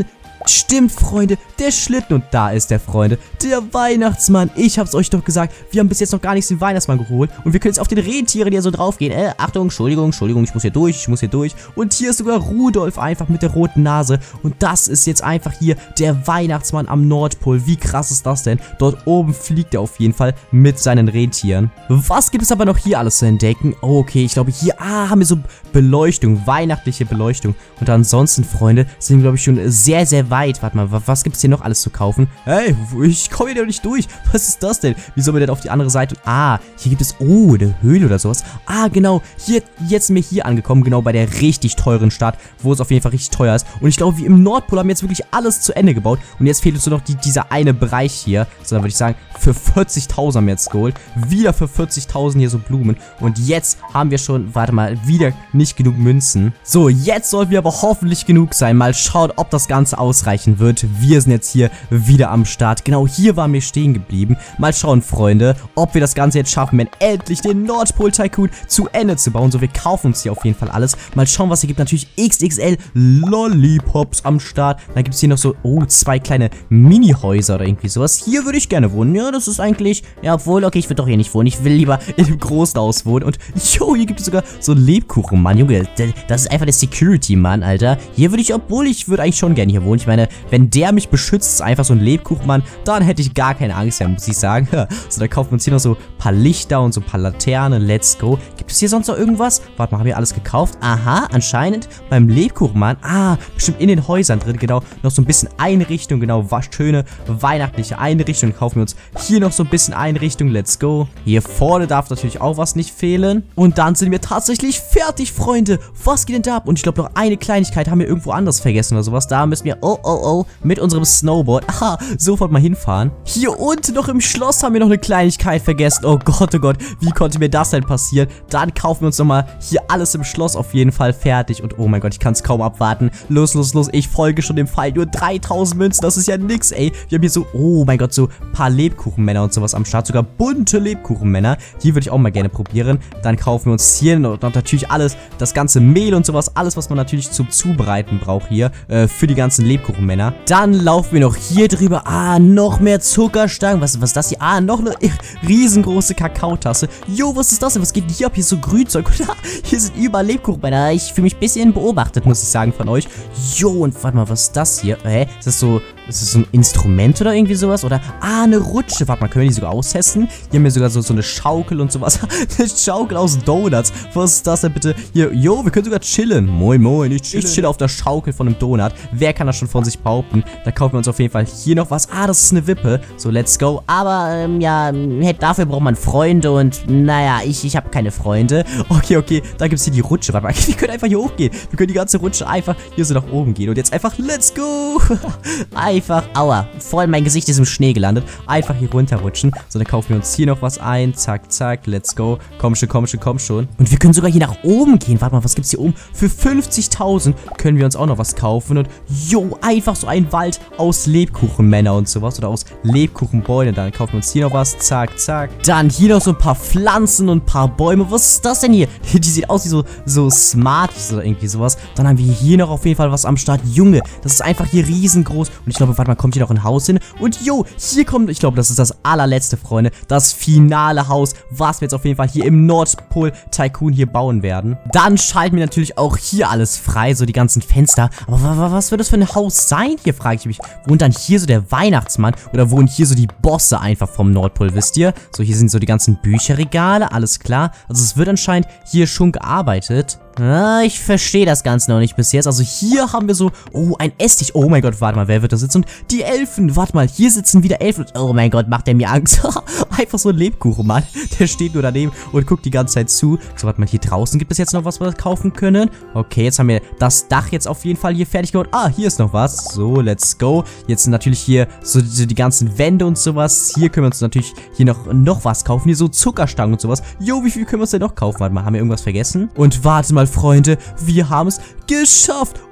Speaker 1: Stimmt, Freunde, der Schlitten. Und da ist der, Freunde, der Weihnachtsmann. Ich hab's euch doch gesagt, wir haben bis jetzt noch gar nichts den Weihnachtsmann geholt. Und wir können jetzt auf den Rentieren hier so draufgehen. Äh, Achtung, Entschuldigung, Entschuldigung, ich muss hier durch, ich muss hier durch. Und hier ist sogar Rudolf einfach mit der roten Nase. Und das ist jetzt einfach hier der Weihnachtsmann am Nordpol. Wie krass ist das denn? Dort oben fliegt er auf jeden Fall mit seinen Rentieren. Was gibt es aber noch hier alles zu entdecken? Oh, okay, ich glaube hier, ah, haben wir so Beleuchtung, weihnachtliche Beleuchtung. Und ansonsten, Freunde, sind wir, glaube ich, schon sehr, sehr weit. Warte mal, was gibt es hier noch alles zu kaufen? Hey, ich komme hier doch nicht durch. Was ist das denn? Wie sollen wir denn auf die andere Seite? Ah, hier gibt es, oh, eine Höhle oder sowas. Ah, genau, hier, jetzt sind wir hier angekommen, genau bei der richtig teuren Stadt, wo es auf jeden Fall richtig teuer ist. Und ich glaube, wir im Nordpol haben jetzt wirklich alles zu Ende gebaut. Und jetzt fehlt uns nur noch die, dieser eine Bereich hier. So, dann würde ich sagen, für vierzigtausend haben wir jetzt geholt. Wieder für vierzigtausend hier so Blumen. Und jetzt haben wir schon, warte mal, wieder nicht genug Münzen. So, jetzt sollten wir aber hoffentlich genug sein. Mal schauen, ob das Ganze ausreichen wird. Wir sind jetzt hier wieder am Start. Genau hier waren wir stehen geblieben. Mal schauen, Freunde, ob wir das Ganze jetzt schaffen, wenn endlich den Nordpol Tycoon zu Ende zu bauen. So, wir kaufen uns hier auf jeden Fall alles. Mal schauen, was hier gibt. Natürlich X X L Lollipops am Start. Dann gibt es hier noch so, oh, zwei kleine Mini-Häuser oder irgendwie sowas. Hier würde ich gerne wohnen. Ja, das ist eigentlich, ja, obwohl, okay, ich würde doch hier nicht wohnen. Ich will lieber in dem großen Haus wohnen. Und, jo, hier gibt es sogar so einen Lebkuchen-Mann. Junge, das ist einfach der Security-Mann, Alter. Hier würde ich, obwohl, ich würde eigentlich schon gerne hier wohnen. Ich meine, wenn der mich beschützt, ist einfach so ein Lebkuchenmann, dann hätte ich gar keine Angst mehr, muss ich sagen. So, dann kaufen wir uns hier noch so ein paar Lichter und so ein paar Laternen. Let's go. Gibt es hier sonst noch irgendwas? Warte mal, haben wir alles gekauft? Aha, anscheinend beim Lebkuchenmann. Ah, bestimmt in den Häusern drin, genau. Noch so ein bisschen Einrichtung, genau. Was schöne weihnachtliche Einrichtung. Kaufen wir uns hier noch so ein bisschen Einrichtung. Let's go. Hier vorne darf natürlich auch was nicht fehlen. Und dann sind wir tatsächlich fertig, Freunde. Was geht denn da ab? Und ich glaube, noch eine Kleinigkeit haben wir irgendwo anders vergessen oder sowas. Da müssen wir, oh, oh, oh, mit unserem Snowboard, aha, sofort mal hinfahren. Hier unten noch im Schloss haben wir noch eine Kleinigkeit vergessen. Oh Gott, oh Gott, wie konnte mir das denn passieren? Dann kaufen wir uns nochmal hier alles im Schloss auf jeden Fall fertig. Und oh mein Gott, ich kann es kaum abwarten. Los, los, los, ich folge schon dem Pfeil. Nur dreitausend Münzen, das ist ja nix, ey. Wir haben hier so, oh mein Gott, so ein paar Lebkuchenmänner und sowas am Start. Sogar bunte Lebkuchenmänner. Die würde ich auch mal gerne probieren. Dann kaufen wir uns hier noch natürlich alles, das ganze Mehl und sowas. Alles, was man natürlich zum Zubereiten braucht hier. Äh, für die ganzen Lebkuchenmänner. Dann laufen wir noch hier drüber. Ah, noch mehr Zuckerstangen. Was, was ist das hier? Ah, noch eine riesengroße Kakaotasse. Jo, was ist das denn? Was geht denn hier ab? Hier ist so Grünzeug. Hier sind überall Lebkuchenmänner. Ich fühle mich ein bisschen beobachtet, muss ich sagen, von euch. Jo, und warte mal, was ist das hier? Hä? Ist das so... Ist das so ein Instrument oder irgendwie sowas? Oder, ah, eine Rutsche. Warte mal, können wir die sogar austesten? Hier haben wir sogar so, so eine Schaukel und sowas. Eine Schaukel aus Donuts. Was ist das denn bitte? Hier, jo, wir können sogar chillen. Moin, moin, ich chill. Ich chill auf der Schaukel von einem Donut. Wer kann das schon von sich behaupten? Da kaufen wir uns auf jeden Fall hier noch was. Ah, das ist eine Wippe. So, let's go. Aber, ähm, ja, dafür braucht man Freunde und, naja, ich, ich habe keine Freunde. Okay, okay, da gibt es hier die Rutsche. Warte mal, wir können einfach hier hochgehen. Wir können die ganze Rutsche einfach hier so nach oben gehen. Und jetzt einfach, let's go. Einfach, aua, voll mein Gesicht ist im Schnee gelandet. Einfach hier runterrutschen. So, dann kaufen wir uns hier noch was ein. Zack, zack, let's go. Komm schon, komm schon, komm schon. Und wir können sogar hier nach oben gehen. Warte mal, was gibt's hier oben? Für fünfzigtausend können wir uns auch noch was kaufen. Und, jo, einfach so ein Wald aus Lebkuchenmänner und sowas. Oder aus Lebkuchenbäumen. Dann kaufen wir uns hier noch was. Zack, zack. Dann hier noch so ein paar Pflanzen und ein paar Bäume. Was ist das denn hier? Die sieht aus wie so, so Smarties oder irgendwie sowas. Dann haben wir hier noch auf jeden Fall was am Start. Junge, das ist einfach hier riesengroß. Und ich glaube, warte mal, kommt hier noch ein Haus hin. Und jo, hier kommt, ich glaube, das ist das allerletzte, Freunde. Das finale Haus, was wir jetzt auf jeden Fall hier im Nordpol Tycoon hier bauen werden. Dann schalten wir natürlich auch hier alles frei, so die ganzen Fenster. Aber was wird das für ein Haus sein? Hier frage ich mich. Wohnt dann hier so der Weihnachtsmann? Oder wohnen hier so die Bosse einfach vom Nordpol, wisst ihr? So, hier sind so die ganzen Bücherregale, alles klar. Also es wird anscheinend hier schon gearbeitet. Ah, ich verstehe das Ganze noch nicht bis jetzt. Also hier haben wir so, oh, ein Esstisch. Oh mein Gott, warte mal, wer wird da sitzen? Und die Elfen, warte mal, hier sitzen wieder Elfen. Oh mein Gott, macht der mir Angst. Einfach so ein Lebkuchen, Mann. Der steht nur daneben und guckt die ganze Zeit zu. So, warte mal, hier draußen gibt es jetzt noch was, was wir kaufen können. Okay, jetzt haben wir das Dach jetzt auf jeden Fall hier fertig gebaut. Ah, hier ist noch was. So, let's go. Jetzt sind natürlich hier so, so die ganzen Wände und sowas. Hier können wir uns natürlich hier noch, noch was kaufen. Hier so Zuckerstangen und sowas. Jo, wie viel können wir uns denn noch kaufen? Warte mal, haben wir irgendwas vergessen? Und warte mal, Freunde, wir haben es geschafft.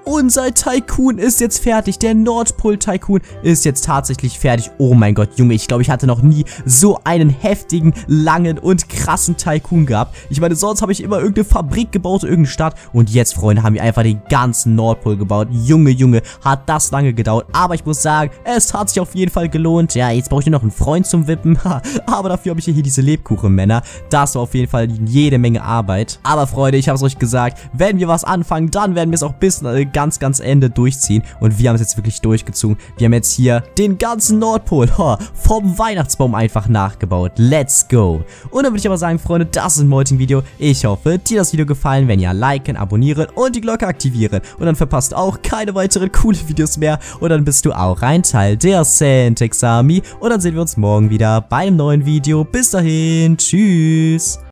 Speaker 1: unser Tycoon ist jetzt fertig. Der Nordpol Tycoon ist jetzt tatsächlich fertig. Oh mein Gott, Junge, ich glaube, ich hatte noch nie so einen heftigen, langen und krassen Tycoon gehabt. Ich meine, sonst habe ich immer irgendeine Fabrik gebaut, irgendeine Stadt. Und jetzt, Freunde, haben wir einfach den ganzen Nordpol gebaut. Junge, Junge, hat das lange gedauert. Aber ich muss sagen, es hat sich auf jeden Fall gelohnt. Ja, jetzt brauche ich nur noch einen Freund zum Wippen. Aber dafür habe ich ja hier diese Lebkuchenmänner. Das war auf jeden Fall jede Menge Arbeit. Aber, Freunde, ich habe es euch gesagt, wenn wir was anfangen, dann werden wir es auch bis äh, ganz, ganz Ende durchziehen. Und wir haben es jetzt wirklich durchgezogen. Wir haben jetzt hier den ganzen Nordpol ho, vom Weihnachtsbaum einfach nachgebaut. Let's go. Und dann würde ich aber sagen, Freunde, das ist ein heutigen Video. Ich hoffe, dir das Video gefallen. Wenn ja, liken, abonnieren und die Glocke aktivieren. Und dann verpasst auch keine weiteren coolen Videos mehr. Und dann bist du auch ein Teil der Santex Army. Und dann sehen wir uns morgen wieder bei einem neuen Video. Bis dahin, tschüss.